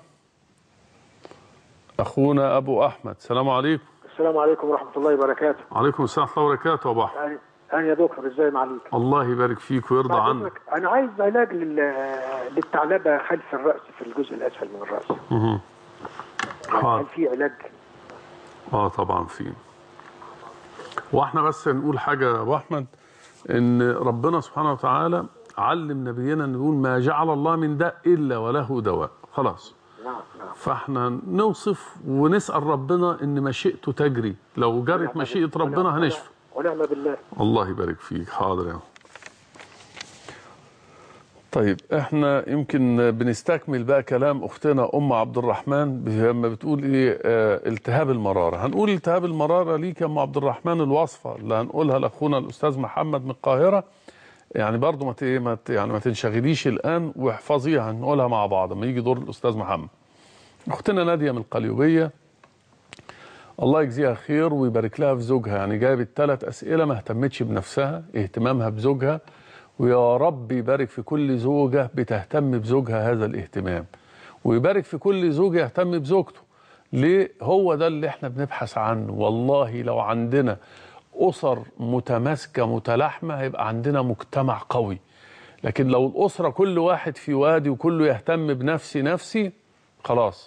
أخونا أبو أحمد. السلام عليكم. السلام عليكم ورحمة الله وبركاته. عليكم السلام ورحمة الله وبركاته يا أبو أحمد. أنا أنا يا دكتور إزاي معليك؟ الله يبارك فيك ويرضى بعد عنك. إذنك، أنا عايز علاج لل... للثعلبة خلف الرأس في الجزء الأسفل من الرأس. مهم. هل حاضر. في علاج؟ اه طبعا في. واحنا بس نقول حاجة يا أبو أحمد إن ربنا سبحانه وتعالى علم نبينا أن يقول ما جعل الله من داء إلا وله دواء. خلاص. نعم نعم. فاحنا نوصف ونسأل ربنا ان مشيئته تجري. لو جرت مشيئة ربنا هنشفى. ونعم بالله. الله يبارك فيك. حاضر يا. طيب احنا يمكن بنستكمل بقى كلام اختنا ام عبد الرحمن لما بتقول ايه اه التهاب المرارة. هنقول التهاب المرارة ليك يا ام عبد الرحمن الوصفة اللي هنقولها لاخونا الاستاذ محمد من القاهرة. يعني برضه ما ما يعني ما تنشغليش الان واحفظيها. هنقولها مع بعض لما يجي دور الاستاذ محمد. اختنا ناديه من القليوبيه الله يجزيها خير ويبارك لها في زوجها. يعني جابت ثلاث اسئله ما اهتمتش بنفسها اهتمامها بزوجها. ويا رب يبارك في كل زوجه بتهتم بزوجها هذا الاهتمام ويبارك في كل زوج يهتم بزوجته. ليه؟ هو ده اللي احنا بنبحث عنه. والله لو عندنا اسر متماسكه متلاحمه هيبقى عندنا مجتمع قوي. لكن لو الاسره كل واحد في وادي وكله يهتم بنفسي نفسي خلاص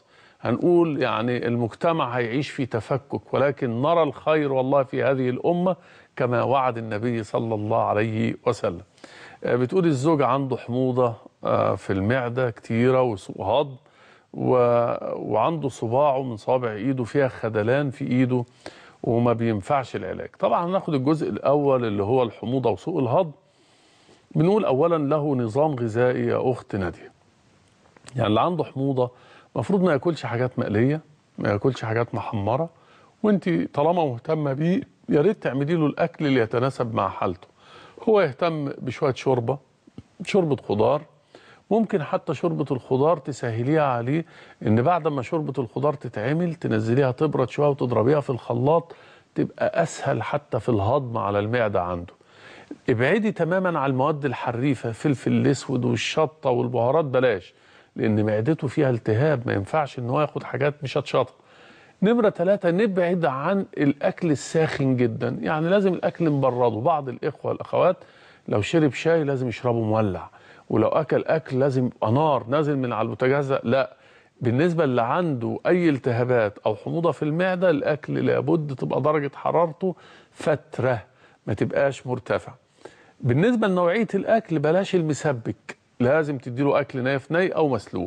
هنقول يعني المجتمع هيعيش في تفكك، ولكن نرى الخير والله في هذه الأمة كما وعد النبي صلى الله عليه وسلم. بتقول الزوج عنده حموضة في المعدة كتيرة وسوء هضم، وعنده صباعه من صابع ايده فيها خدلان في ايده وما بينفعش العلاج. طبعا هناخد الجزء الاول اللي هو الحموضة وسوء الهضم. بنقول اولا له نظام غذائي يا اخت نادية. يعني اللي عنده حموضة المفروض ما ياكلش حاجات مقلية، ما ياكلش حاجات محمرة، وانت طالما مهتمة بيه يا ريت تعملي له الاكل اللي يتناسب مع حالته. هو يهتم بشوية شوربة، شوربة خضار، ممكن حتى شوربة الخضار تسهليها عليه، ان بعد ما شوربة الخضار تتعمل تنزليها تبرد شوية وتضربيها في الخلاط، تبقى اسهل حتى في الهضم على المعدة عنده. ابعدي تماما عن المواد الحريفة، فلفل الاسود والشطة والبهارات بلاش، لان معدته فيها التهاب، ما ينفعش ان هو ياخد حاجات مشطشطة. نمرة ثلاثة، نبعد عن الأكل الساخن جدا، يعني لازم الأكل نبرده. بعض الإخوة والأخوات لو شرب شاي لازم يشربه مولع، ولو أكل أكل لازم يبقى نار نازل من على البوتاجاز. لا، بالنسبة اللي عنده أي التهابات أو حموضة في المعدة، الأكل لابد تبقى درجة حرارته فترة، ما تبقاش مرتفع. بالنسبة لنوعية الأكل بلاش المسبك، لازم تديله أكل نايف ني أو مسلوق.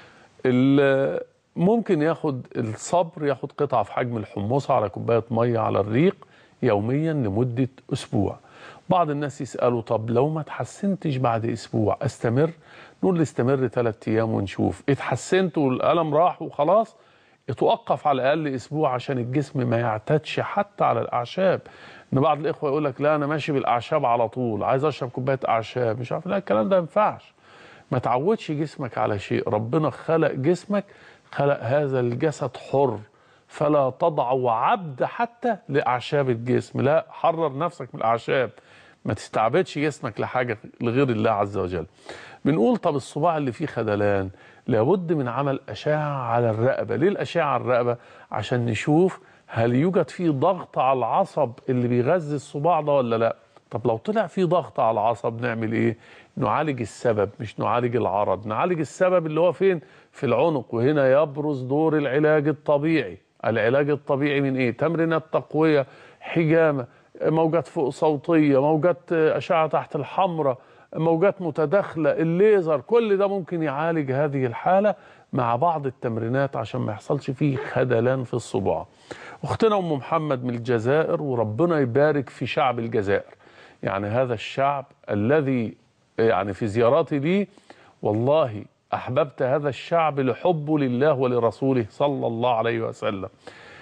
ممكن ياخد الصبر، ياخد قطعة في حجم الحمصة على كوباية مية على الريق يوميا لمدة أسبوع. بعض الناس يسألوا طب لو ما تحسنتش بعد أسبوع أستمر؟ نقول استمر ثلاثة أيام ونشوف. اتحسنت والألم راح وخلاص، اتوقف على الأقل أسبوع عشان الجسم ما يعتادش حتى على الأعشاب. إن بعض الإخوة يقول لك لا أنا ماشي بالأعشاب على طول، عايز أشرب كوباية أعشاب، مش عارف. لا، الكلام ده ما ينفعش. ما تعودش جسمك على شيء. ربنا خلق جسمك، خلق هذا الجسد حر، فلا تضع عبد حتى لأعشاب الجسم. لا، حرر نفسك من الأعشاب، ما تستعبدش جسمك لحاجة لغير الله عز وجل. بنقول طب الصباع اللي فيه خدلان لابد من عمل أشعة على الرقبة. ليه الأشعة على الرقبة؟ عشان نشوف هل يوجد فيه ضغط على العصب اللي بيغذي الصباع ده ولا لا. طب لو طلع فيه ضغط على العصب نعمل ايه؟ نعالج السبب مش نعالج العرض. نعالج السبب اللي هو فين؟ في العنق. وهنا يبرز دور العلاج الطبيعي. العلاج الطبيعي من ايه؟ تمرينات تقوية، حجامة، موجات فوق صوتية، موجات أشعة تحت الحمراء، موجات متداخلة، الليزر، كل ده ممكن يعالج هذه الحالة مع بعض التمرينات عشان ما يحصلش فيه خدلان في الصباع. اختنا ام محمد من الجزائر، وربنا يبارك في شعب الجزائر. يعني هذا الشعب الذي يعني في زياراتي لي والله أحببت هذا الشعب لحبه لله ولرسوله صلى الله عليه وسلم.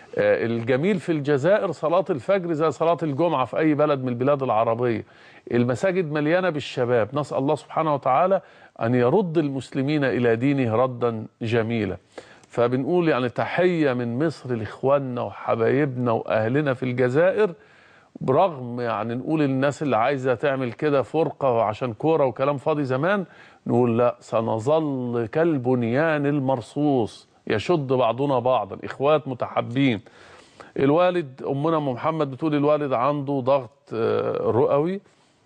الجميل في الجزائر صلاة الفجر زي صلاة الجمعة في أي بلد من البلاد العربية. المساجد مليانة بالشباب. نسأل الله سبحانه وتعالى أن يرد المسلمين إلى دينه ردا جميلا. فبنقول يعني تحية من مصر لإخواننا وحبايبنا وأهلنا في الجزائر، برغم يعني نقول الناس اللي عايزة تعمل كده فرقة عشان كورة وكلام فاضي زمان، نقول لا، سنظل كالبنيان المرصوص يشد بعضنا بعضا، إخوات متحابين. الوالد أمنا أم محمد بتقول الوالد عنده ضغط رئوي،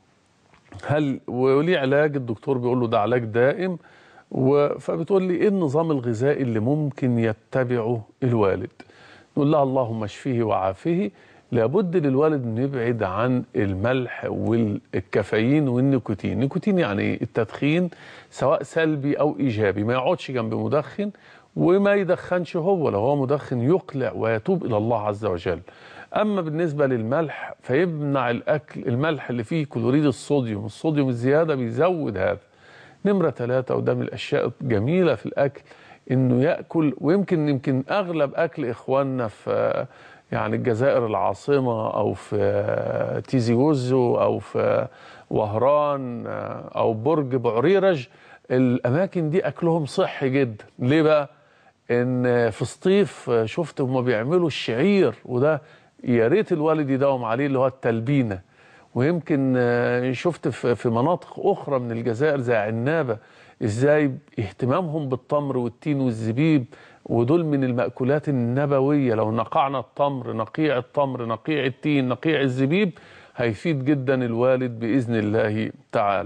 هل وليه علاج؟ الدكتور بيقول له ده علاج دائم. فبتقول لي ايه النظام الغذائي اللي ممكن يتبعه الوالد؟ نقول لها اللهم اشفيه وعافيه. لابد للوالد انه يبعد عن الملح والكافيين والنيكوتين. نيكوتين يعني ايه؟ التدخين سواء سلبي او ايجابي. ما يقعدش جنب مدخن وما يدخنش هو، لو هو مدخن يقلع ويتوب الى الله عز وجل. اما بالنسبه للملح فيمنع الاكل الملح اللي فيه كلوريد الصوديوم، الصوديوم الزياده بيزود هذا. نمره ثلاثة، وده من الاشياء الجميله في الاكل، انه ياكل، ويمكن يمكن اغلب اكل اخواننا في يعني الجزائر العاصمه او في تيزي وزو او في وهران او برج بعريرج، الاماكن دي اكلهم صحي جدا. ليه بقى؟ ان في سطيف شفت هم بيعملوا الشعير، وده يا ريت الوالد يداوم عليه، اللي هو التلبينه. ويمكن شفت في مناطق اخرى من الجزائر زي عنابه ازاي اهتمامهم بالتمر والتين والزبيب، ودول من المأكولات النبويه. لو نقعنا التمر، نقيع التمر، نقيع التين، نقيع الزبيب، هيفيد جدا الوالد باذن الله تعالى.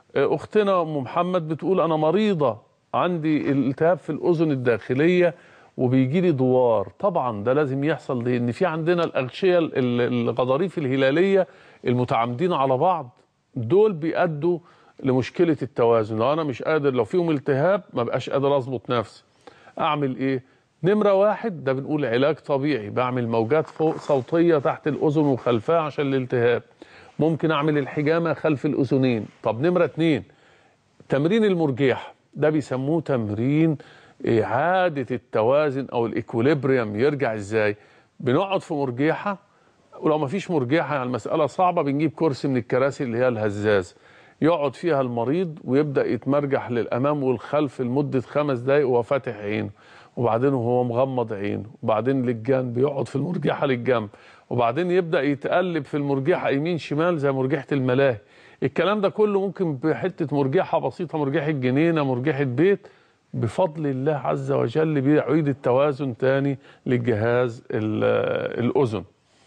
اختنا ام محمد بتقول انا مريضه، عندي التهاب في الاذن الداخليه وبيجي لي دوار. طبعا ده لازم يحصل لان في عندنا الاغشيه الغضاريف الهلاليه المتعامدين على بعض، دول بيؤدوا لمشكله التوازن. لو انا مش قادر، لو فيهم التهاب ما بقاش قادر اظبط نفسي، اعمل ايه؟ نمره واحد ده بنقول علاج طبيعي، بعمل موجات فوق صوتيه تحت الاذن وخلفها عشان الالتهاب. ممكن اعمل الحجامه خلف الاذنين. طب نمره اتنين تمرين المرجيحه، ده بيسموه تمرين إعادة التوازن أو الإكوليبريم. يرجع إزاي؟ بنقعد في مرجيحة، ولو ما فيش مرجيحة يعني المسألة صعبة بنجيب كرسي من الكراسي اللي هي الهزاز، يقعد فيها المريض ويبدأ يتمرجح للأمام والخلف لمدة خمس دقايق وهو فاتح عينه، وبعدين وهو مغمض عينه، وبعدين للجنب يقعد في المرجيحة للجنب، وبعدين يبدأ يتقلب في المرجيحة يمين شمال زي مرجيحة الملاهي. الكلام ده كله ممكن بحتة مرجيحة بسيطة، مرجيحة جنينة، مرجيحة بيت، بفضل الله عز وجل بيعيد التوازن تاني للجهاز الأذن.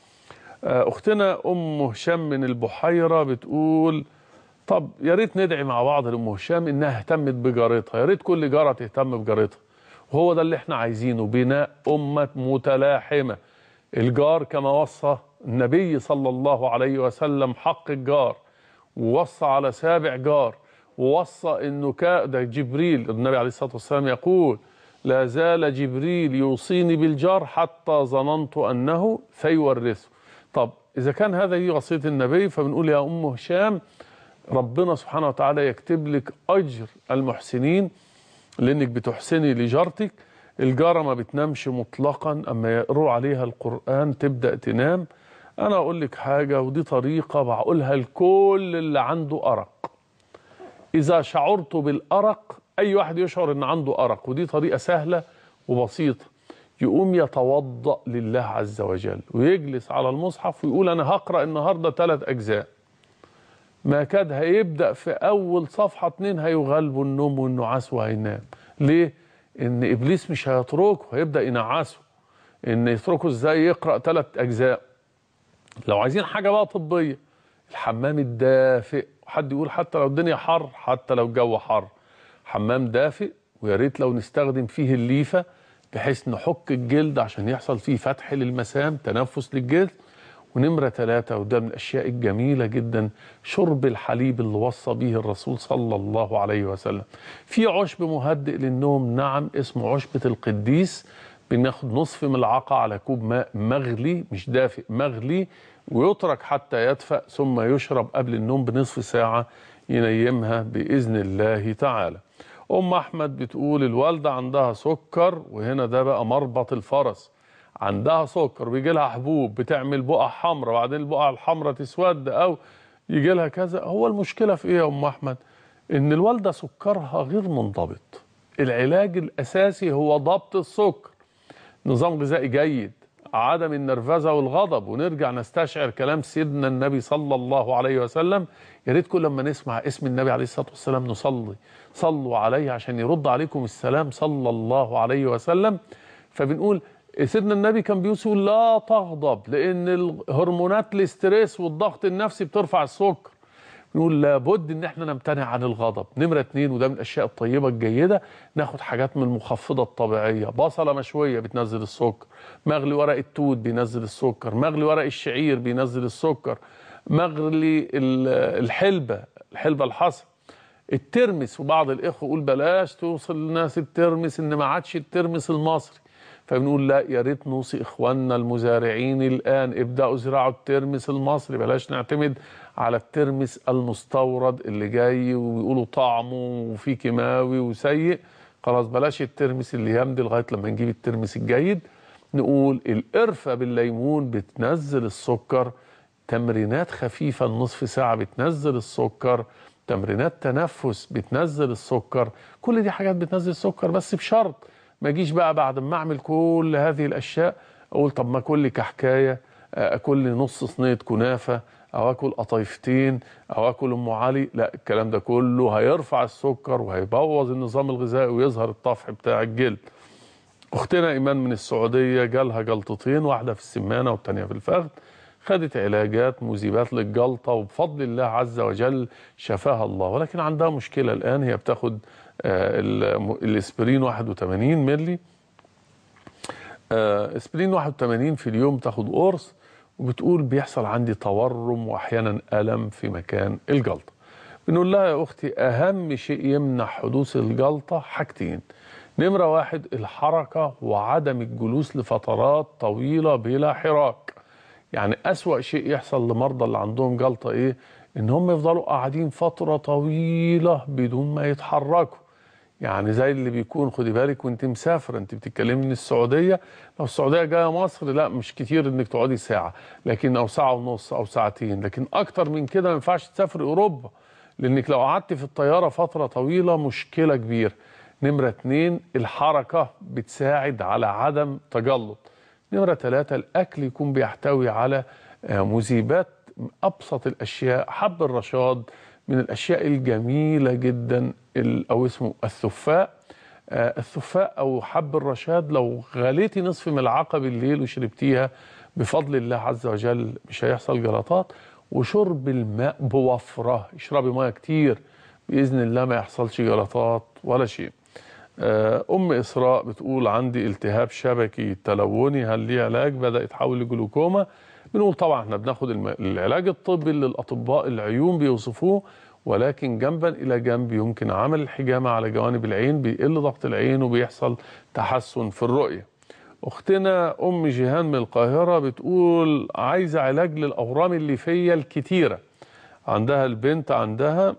أختنا أم هشام من البحيرة بتقول طب يا ريت ندعي مع بعض لأم هشام إنها اهتمت بجارتها، يا ريت كل جارة تهتم بجارتها، وهو ده اللي احنا عايزينه، بناء أمة متلاحمة. الجار كما وصى النبي صلى الله عليه وسلم حق الجار، ووصى على سابع جار، ووصى انه ده جبريل، النبي عليه الصلاه والسلام يقول لا زال جبريل يوصيني بالجار حتى ظننت انه سيورثه. طب اذا كان هذا هي وصيه النبي، فبنقول يا ام هشام ربنا سبحانه وتعالى يكتب لك اجر المحسنين لانك بتحسني لجارتك. الجاره ما بتنامش مطلقا، اما يقروا عليها القران تبدا تنام. انا اقول لك حاجه، ودي طريقه بقولها لكل اللي عنده ارق. إذا شعرت بالأرق، أي واحد يشعر إن عنده أرق، ودي طريقة سهلة وبسيطة، يقوم يتوضأ لله عز وجل ويجلس على المصحف ويقول أنا هقرأ النهاردة ثلاث أجزاء. ما كاد هيبدأ في أول صفحة اتنين هيغلبوا النوم والنعاس وهينام. ليه؟ إن إبليس مش هيتركه، هيبدأ ينعسه. إن يتركه إزاي؟ يقرأ ثلاث أجزاء. لو عايزين حاجة بقى طبية، الحمام الدافئ، حد يقول حتى لو الدنيا حر، حتى لو الجو حر، حمام دافئ، ويا ريت لو نستخدم فيه الليفه بحيث نحك الجلد عشان يحصل فيه فتح للمسام، تنفس للجلد. ونمره ثلاثه، وده من الاشياء الجميله جدا، شرب الحليب اللي وصى به الرسول صلى الله عليه وسلم. في عشب مهدئ للنوم، نعم، اسمه عشبه القديس، بناخد نصف ملعقه على كوب ماء مغلي، مش دافئ، مغلي، ويترك حتى يدفأ ثم يشرب قبل النوم بنصف ساعة ينيمها بإذن الله تعالى. أم أحمد بتقول الوالدة عندها سكر، وهنا ده بقى مربط الفرس، عندها سكر ويجي لها حبوب بتعمل بقع حمراء، وبعدين البقع الحمراء تسود أو يجي لها كذا. هو المشكلة في إيه يا أم أحمد؟ إن الوالدة سكرها غير منضبط. العلاج الأساسي هو ضبط السكر، نظام غذائي جيد، عدم النرفزه والغضب. ونرجع نستشعر كلام سيدنا النبي صلى الله عليه وسلم. يا ريت كل ما نسمع اسم النبي عليه الصلاه والسلام نصلي، صلوا عليه عشان يرد عليكم السلام صلى الله عليه وسلم. فبنقول سيدنا النبي كان بيقول لا تغضب، لان الهرمونات الاستريس والضغط النفسي بترفع السكر. نقول لابد ان احنا نمتنع عن الغضب. نمره اتنين، وده من الاشياء الطيبه الجيده، ناخد حاجات من المخفضه الطبيعيه، بصله مشويه بتنزل السكر، مغلي ورق التوت بينزل السكر، مغلي ورق الشعير بينزل السكر، مغلي الحلبه، الحلبه الحصى، الترمس. وبعض الاخوه يقول بلاش توصل للناس الترمس، ان ما عادش الترمس المصري. فبنقول لا، يا ريت نوصي اخواننا المزارعين الان ابداوا زراعه الترمس المصري، بلاش نعتمد على الترمس المستورد اللي جاي وبيقولوا طعمه وفيه كيماوي وسيء. خلاص بلاش الترمس اللي يمضي لغايه لما نجيب الترمس الجيد. نقول القرفه بالليمون بتنزل السكر، تمرينات خفيفه النصف ساعه بتنزل السكر، تمرينات تنفس بتنزل السكر. كل دي حاجات بتنزل السكر، بس بشرط ما اجيش بقى بعد ما اعمل كل هذه الاشياء اقول طب ما اكل لي كحكايه، اكل لي نص صينيه كنافه، او اكل قطايفتين، او اكل ام علي. لا، الكلام ده كله هيرفع السكر وهيبوظ النظام الغذائي ويظهر الطفح بتاع الجلد. اختنا ايمان من السعوديه جالها جلطتين، واحده في السمانه والثانيه في الفخذ، خدت علاجات مذيبات للجلطه وبفضل الله عز وجل شفاها الله، ولكن عندها مشكله الان. هي بتاخد الاسبرين واحد وثمانين مللي آه اسبرين واحد وثمانين في اليوم تاخد قرص، وبتقول بيحصل عندي تورم واحيانا الم في مكان الجلطه. بنقول لها يا اختي اهم شيء يمنع حدوث الجلطه حاجتين. نمره واحد الحركه وعدم الجلوس لفترات طويله بلا حراك. يعني اسوأ شيء يحصل لمرضى اللي عندهم جلطه ايه؟ ان هم يفضلوا قاعدين فتره طويله بدون ما يتحركوا. يعني زي اللي بيكون، خدي بالك وانت مسافره، انت بتتكلمي من السعوديه، لو السعوديه جايه مصر لا مش كتير انك تقعدي ساعه، لكن او ساعه ونص او ساعتين، لكن اكتر من كده ما ينفعش تسافري اوروبا، لانك لو قعدت في الطياره فتره طويله مشكله كبيره. نمره اتنين الحركه بتساعد على عدم تجلط. نمره ثلاثه الاكل يكون بيحتوي على مذيبات، ابسط الاشياء حب الرشاد من الاشياء الجميله جدا، او اسمه الثفاء. الثفاء او حب الرشاد لو غليتي نصف ملعقه بالليل وشربتيها بفضل الله عز وجل مش هيحصل جلطات. وشرب الماء بوفره، اشربي ميه كتير باذن الله ما يحصلش جلطات ولا شيء. ام اسراء بتقول عندي التهاب شبكي تلوني، هل ليه علاج؟ بدا يتحول لجلوكوما. بنقول طبعا احنا بناخد العلاج الطبي اللي الاطباء العيون بيوصفوه، ولكن جنبا الى جنب يمكن عمل الحجامه على جوانب العين، بيقل ضغط العين وبيحصل تحسن في الرؤيه. اختنا ام جيهان من القاهره بتقول عايزه علاج للاورام الليفيه الكتيره. عندها البنت عندها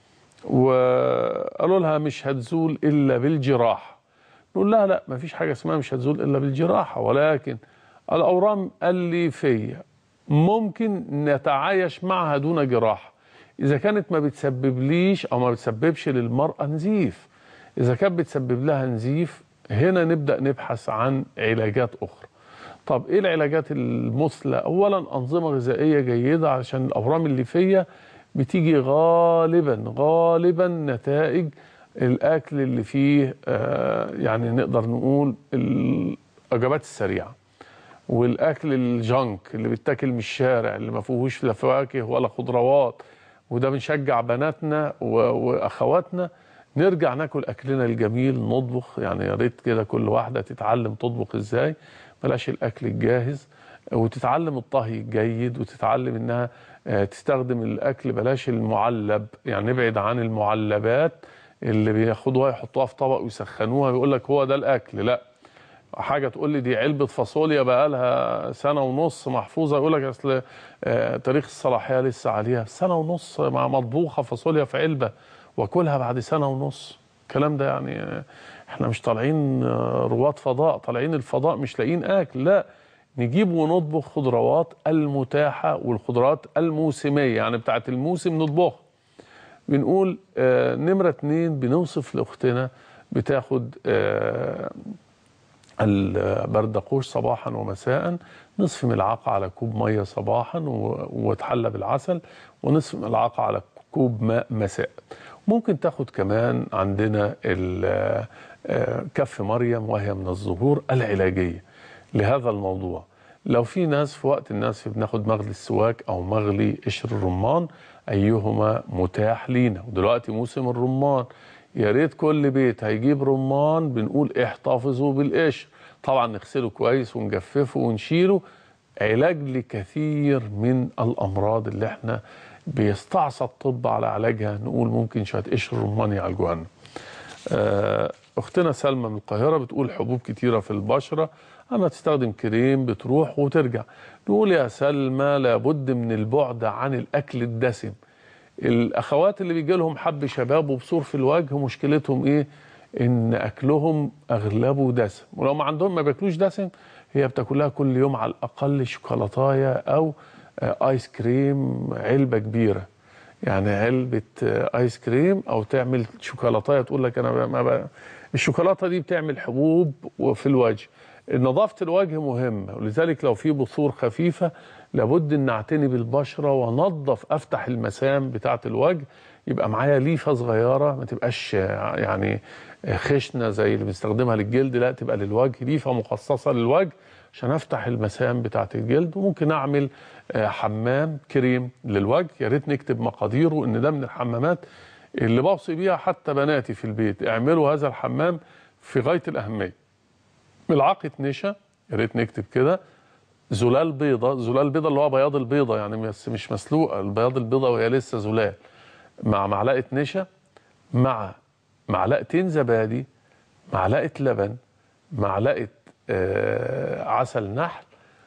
وقالوا لها مش هتزول الا بالجراحه. نقول لها لا، ما فيش حاجه اسمها مش هتزول الا بالجراحه، ولكن الاورام الليفيه ممكن نتعايش معها دون جراحه اذا كانت ما بتسببليش او ما بتسببش للمراه نزيف. اذا كانت بتسبب لها نزيف هنا نبدا نبحث عن علاجات اخرى. طب ايه العلاجات المثلى؟ اولا انظمه غذائيه جيده، علشان الاورام الليفيه بتيجي غالبا غالبا نتائج الاكل اللي فيه آه يعني نقدر نقول الوجبات السريعه، والاكل الجنك اللي بيتاكل من الشارع اللي ما فيهوش لا فواكه ولا خضروات. وده بنشجع بناتنا واخواتنا نرجع ناكل اكلنا الجميل، نطبخ. يعني يا ريت كده كل واحده تتعلم تطبخ ازاي، بلاش الاكل الجاهز، وتتعلم الطهي الجيد، وتتعلم انها تستخدم الاكل، بلاش المعلب. يعني نبعد عن المعلبات اللي بياخدوها يحطوها في طبق ويسخنوها ويقول لك هو ده الاكل. لا، حاجه تقول لي دي علبه فاصوليا بقى لها سنه ونص محفوظه، يقول لك اصل تاريخ الصلاحيه لسه عليها سنه ونص، مع مطبوخه فاصوليا في علبه واكلها بعد سنه ونص. الكلام ده يعني احنا مش طالعين رواد فضاء، طالعين الفضاء مش لاقيين اكل. لا، نجيب ونطبخ خضروات المتاحه والخضروات الموسميه، يعني بتاعت الموسم نطبخها. بنقول آه نمره اتنين بنوصف لاختنا بتاخد آه البردقوش صباحا ومساء، نصف ملعقه على كوب ميه صباحا وتحلى بالعسل، ونصف ملعقه على كوب ماء مساء. ممكن تاخد كمان عندنا كف مريم، وهي من الزهور العلاجيه لهذا الموضوع. لو في ناس في وقت الناس بناخد مغلي السواك او مغلي قشر الرمان، ايهما متاح لينا؟ ودلوقتي موسم الرمان، يا ريت كل بيت هيجيب رمان بنقول احتفظوا بالقشر. طبعا نغسله كويس ونجففه ونشيله، علاج لكثير من الامراض اللي احنا بيستعصى الطب على علاجها. نقول ممكن شويه قشر رمان يعالجوها لنا. اختنا سلمى من القاهره بتقول حبوب كتيره في البشره، اما تستخدم كريم بتروح وترجع. نقول يا سلمى لابد من البعد عن الاكل الدسم. الاخوات اللي بيجي لهم حب شباب وبثور في الوجه مشكلتهم ايه؟ ان اكلهم اغلبه دسم، ولو ما عندهم ما بياكلوش دسم هي بتاكلها كل يوم على الاقل شوكولاتايه او ايس كريم علبه كبيره. يعني علبه ايس كريم او تعمل شوكولاتايه، تقول لك انا ما بقى. الشوكولاته دي بتعمل حبوب وفي الوجه. نظافه الوجه مهمه، ولذلك لو في بثور خفيفه لابد ان اعتني بالبشره وانظف، افتح المسام بتاعه الوجه، يبقى معايا ليفه صغيره ما تبقاش يعني خشنه زي اللي بنستخدمها للجلد، لا تبقى للوجه، ليفه مخصصه للوجه عشان افتح المسام بتاعه الجلد. وممكن اعمل حمام كريم للوجه، يا ريت نكتب مقاديره، ان ده من الحمامات اللي بوصي بيها حتى بناتي في البيت، اعملوا هذا الحمام في غايه الاهميه. ملعقه نشا يا ريت نكتب كده، زلال بيضه، زلال بيضه اللي هو بياض البيضه يعني، بس مش مسلوقه، البياض البيضه وهي لسه زلال، مع معلقه نشا، مع معلقتين زبادي، معلقه لبن، معلقه آه عسل نحل،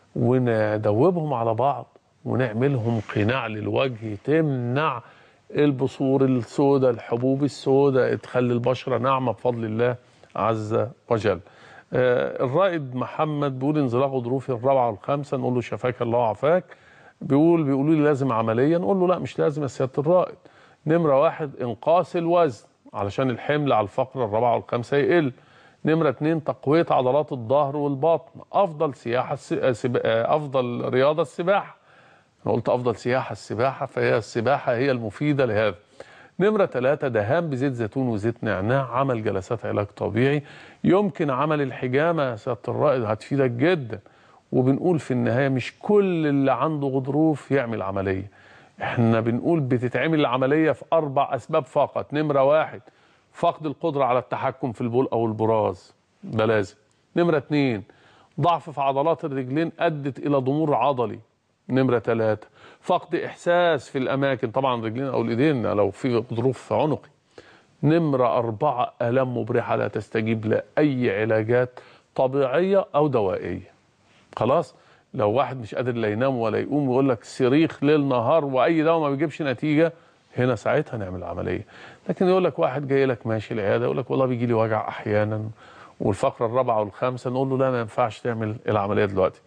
وندوبهم على بعض ونعملهم قناع للوجه، تمنع البثور السوداء، الحبوب السوداء، تخلي البشره ناعمه بفضل الله عز وجل. آه الرائد محمد بيقول انزلاق غضروفي الرابعه والخامسه، نقول له شفاك الله وعافاك. بيقول بيقولوا لي لازم عمليه، نقول له لا مش لازم يا سياده الرائد. نمره واحد انقاص الوزن علشان الحمل على الفقره الرابعه والخامسه يقل. نمره اتنين تقويه عضلات الظهر والبطن. افضل سياحه سب... افضل رياضه السباحه. انا قلت افضل سياحه السباحه، فهي السباحه هي المفيده لهذا. نمره ثلاثة دهان بزيت زيتون وزيت نعناع، عمل جلسات علاج طبيعي. يمكن عمل الحجامه يا سياده الرائد، هتفيدك جدا. وبنقول في النهايه مش كل اللي عنده غضروف يعمل عمليه، احنا بنقول بتتعمل العمليه في اربع اسباب فقط. نمره واحد فقد القدره على التحكم في البول او البراز، ده لازم. نمره اتنين ضعف في عضلات الرجلين ادت الى ضمور عضلي. نمره ثلاثة فقد احساس في الاماكن، طبعا الرجلين او الايدين لو في غضروف في عنقي. نمره أربعة الام مبرحه لا تستجيب لاي علاجات طبيعيه او دوائيه. خلاص، لو واحد مش قادر لا ينام ولا يقوم ويقول لك صريخ ليل نهار واي دواء ما بيجيبش نتيجه، هنا ساعتها نعمل عمليه. لكن يقول لك واحد جاي لك ماشي العياده يقول لك والله بيجي لي وجع احيانا والفقره الرابعه والخامسه، نقول له لا ما ينفعش تعمل العمليه دلوقتي.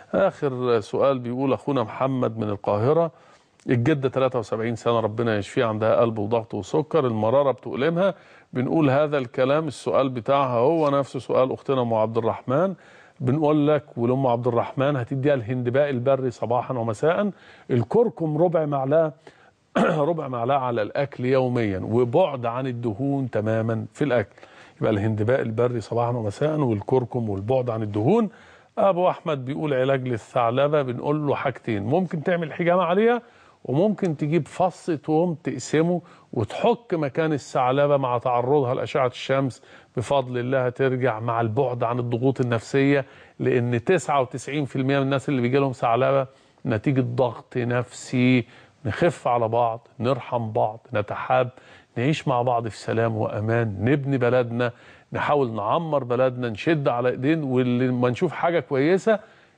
اخر سؤال بيقول اخونا محمد من القاهره، الجده ثلاثة وسبعين سنه ربنا يشفيها، عندها قلب وضغط وسكر، المراره بتؤلمها. بنقول هذا الكلام، السؤال بتاعها هو نفس سؤال اختنا ام عبد الرحمن. بنقول لك ولام عبد الرحمن هتديها الهندباء البري صباحا ومساء، الكركم ربع معلقه ربع معلقه على الاكل يوميا، وبعد عن الدهون تماما في الاكل. يبقى الهندباء البري صباحا ومساء والكركم والبعد عن الدهون. ابو احمد بيقول علاج للثعلبه، بنقول له حاجتين، ممكن تعمل حجامه عليها وممكن تجيب فص توم تقسمه وتحك مكان الثعلبه مع تعرضها لاشعه الشمس، بفضل الله هترجع مع البعد عن الضغوط النفسيه، لان تسعة وتسعين في المية من الناس اللي بيجي لهم ثعلبه نتيجه ضغط نفسي. نخف على بعض، نرحم بعض، نتحاب، نعيش مع بعض في سلام وامان، نبني بلدنا، نحاول نعمر بلدنا، نشد على ايدين، ولما نشوف حاجه كويسه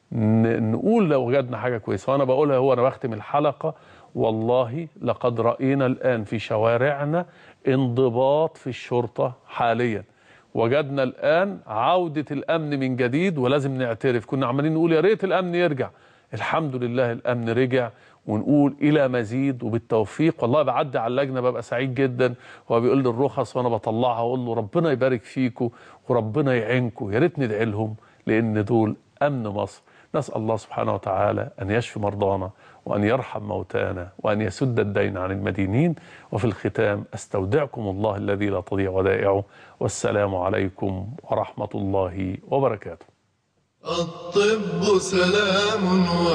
نقول لو وجدنا حاجه كويسه. وانا بقولها هو انا بختم الحلقه، والله لقد راينا الان في شوارعنا انضباط في الشرطه حاليا، وجدنا الان عوده الامن من جديد، ولازم نعترف كنا عمالين نقول يا ريت الامن يرجع، الحمد لله الامن رجع، ونقول الى مزيد وبالتوفيق. والله بعدي على اللجنه ببقى سعيد جدا، هو بيقول لي الرخص وانا بطلعها واقول له ربنا يبارك فيكم وربنا يعينكم، يا ريت ندعي لهم لان دول امن مصر. نسال الله سبحانه وتعالى ان يشفي مرضانا وان يرحم موتانا وان يسد الدين عن المدينين. وفي الختام استودعكم الله الذي لا تضيع ودائعه، والسلام عليكم ورحمه الله وبركاته. الطب سلام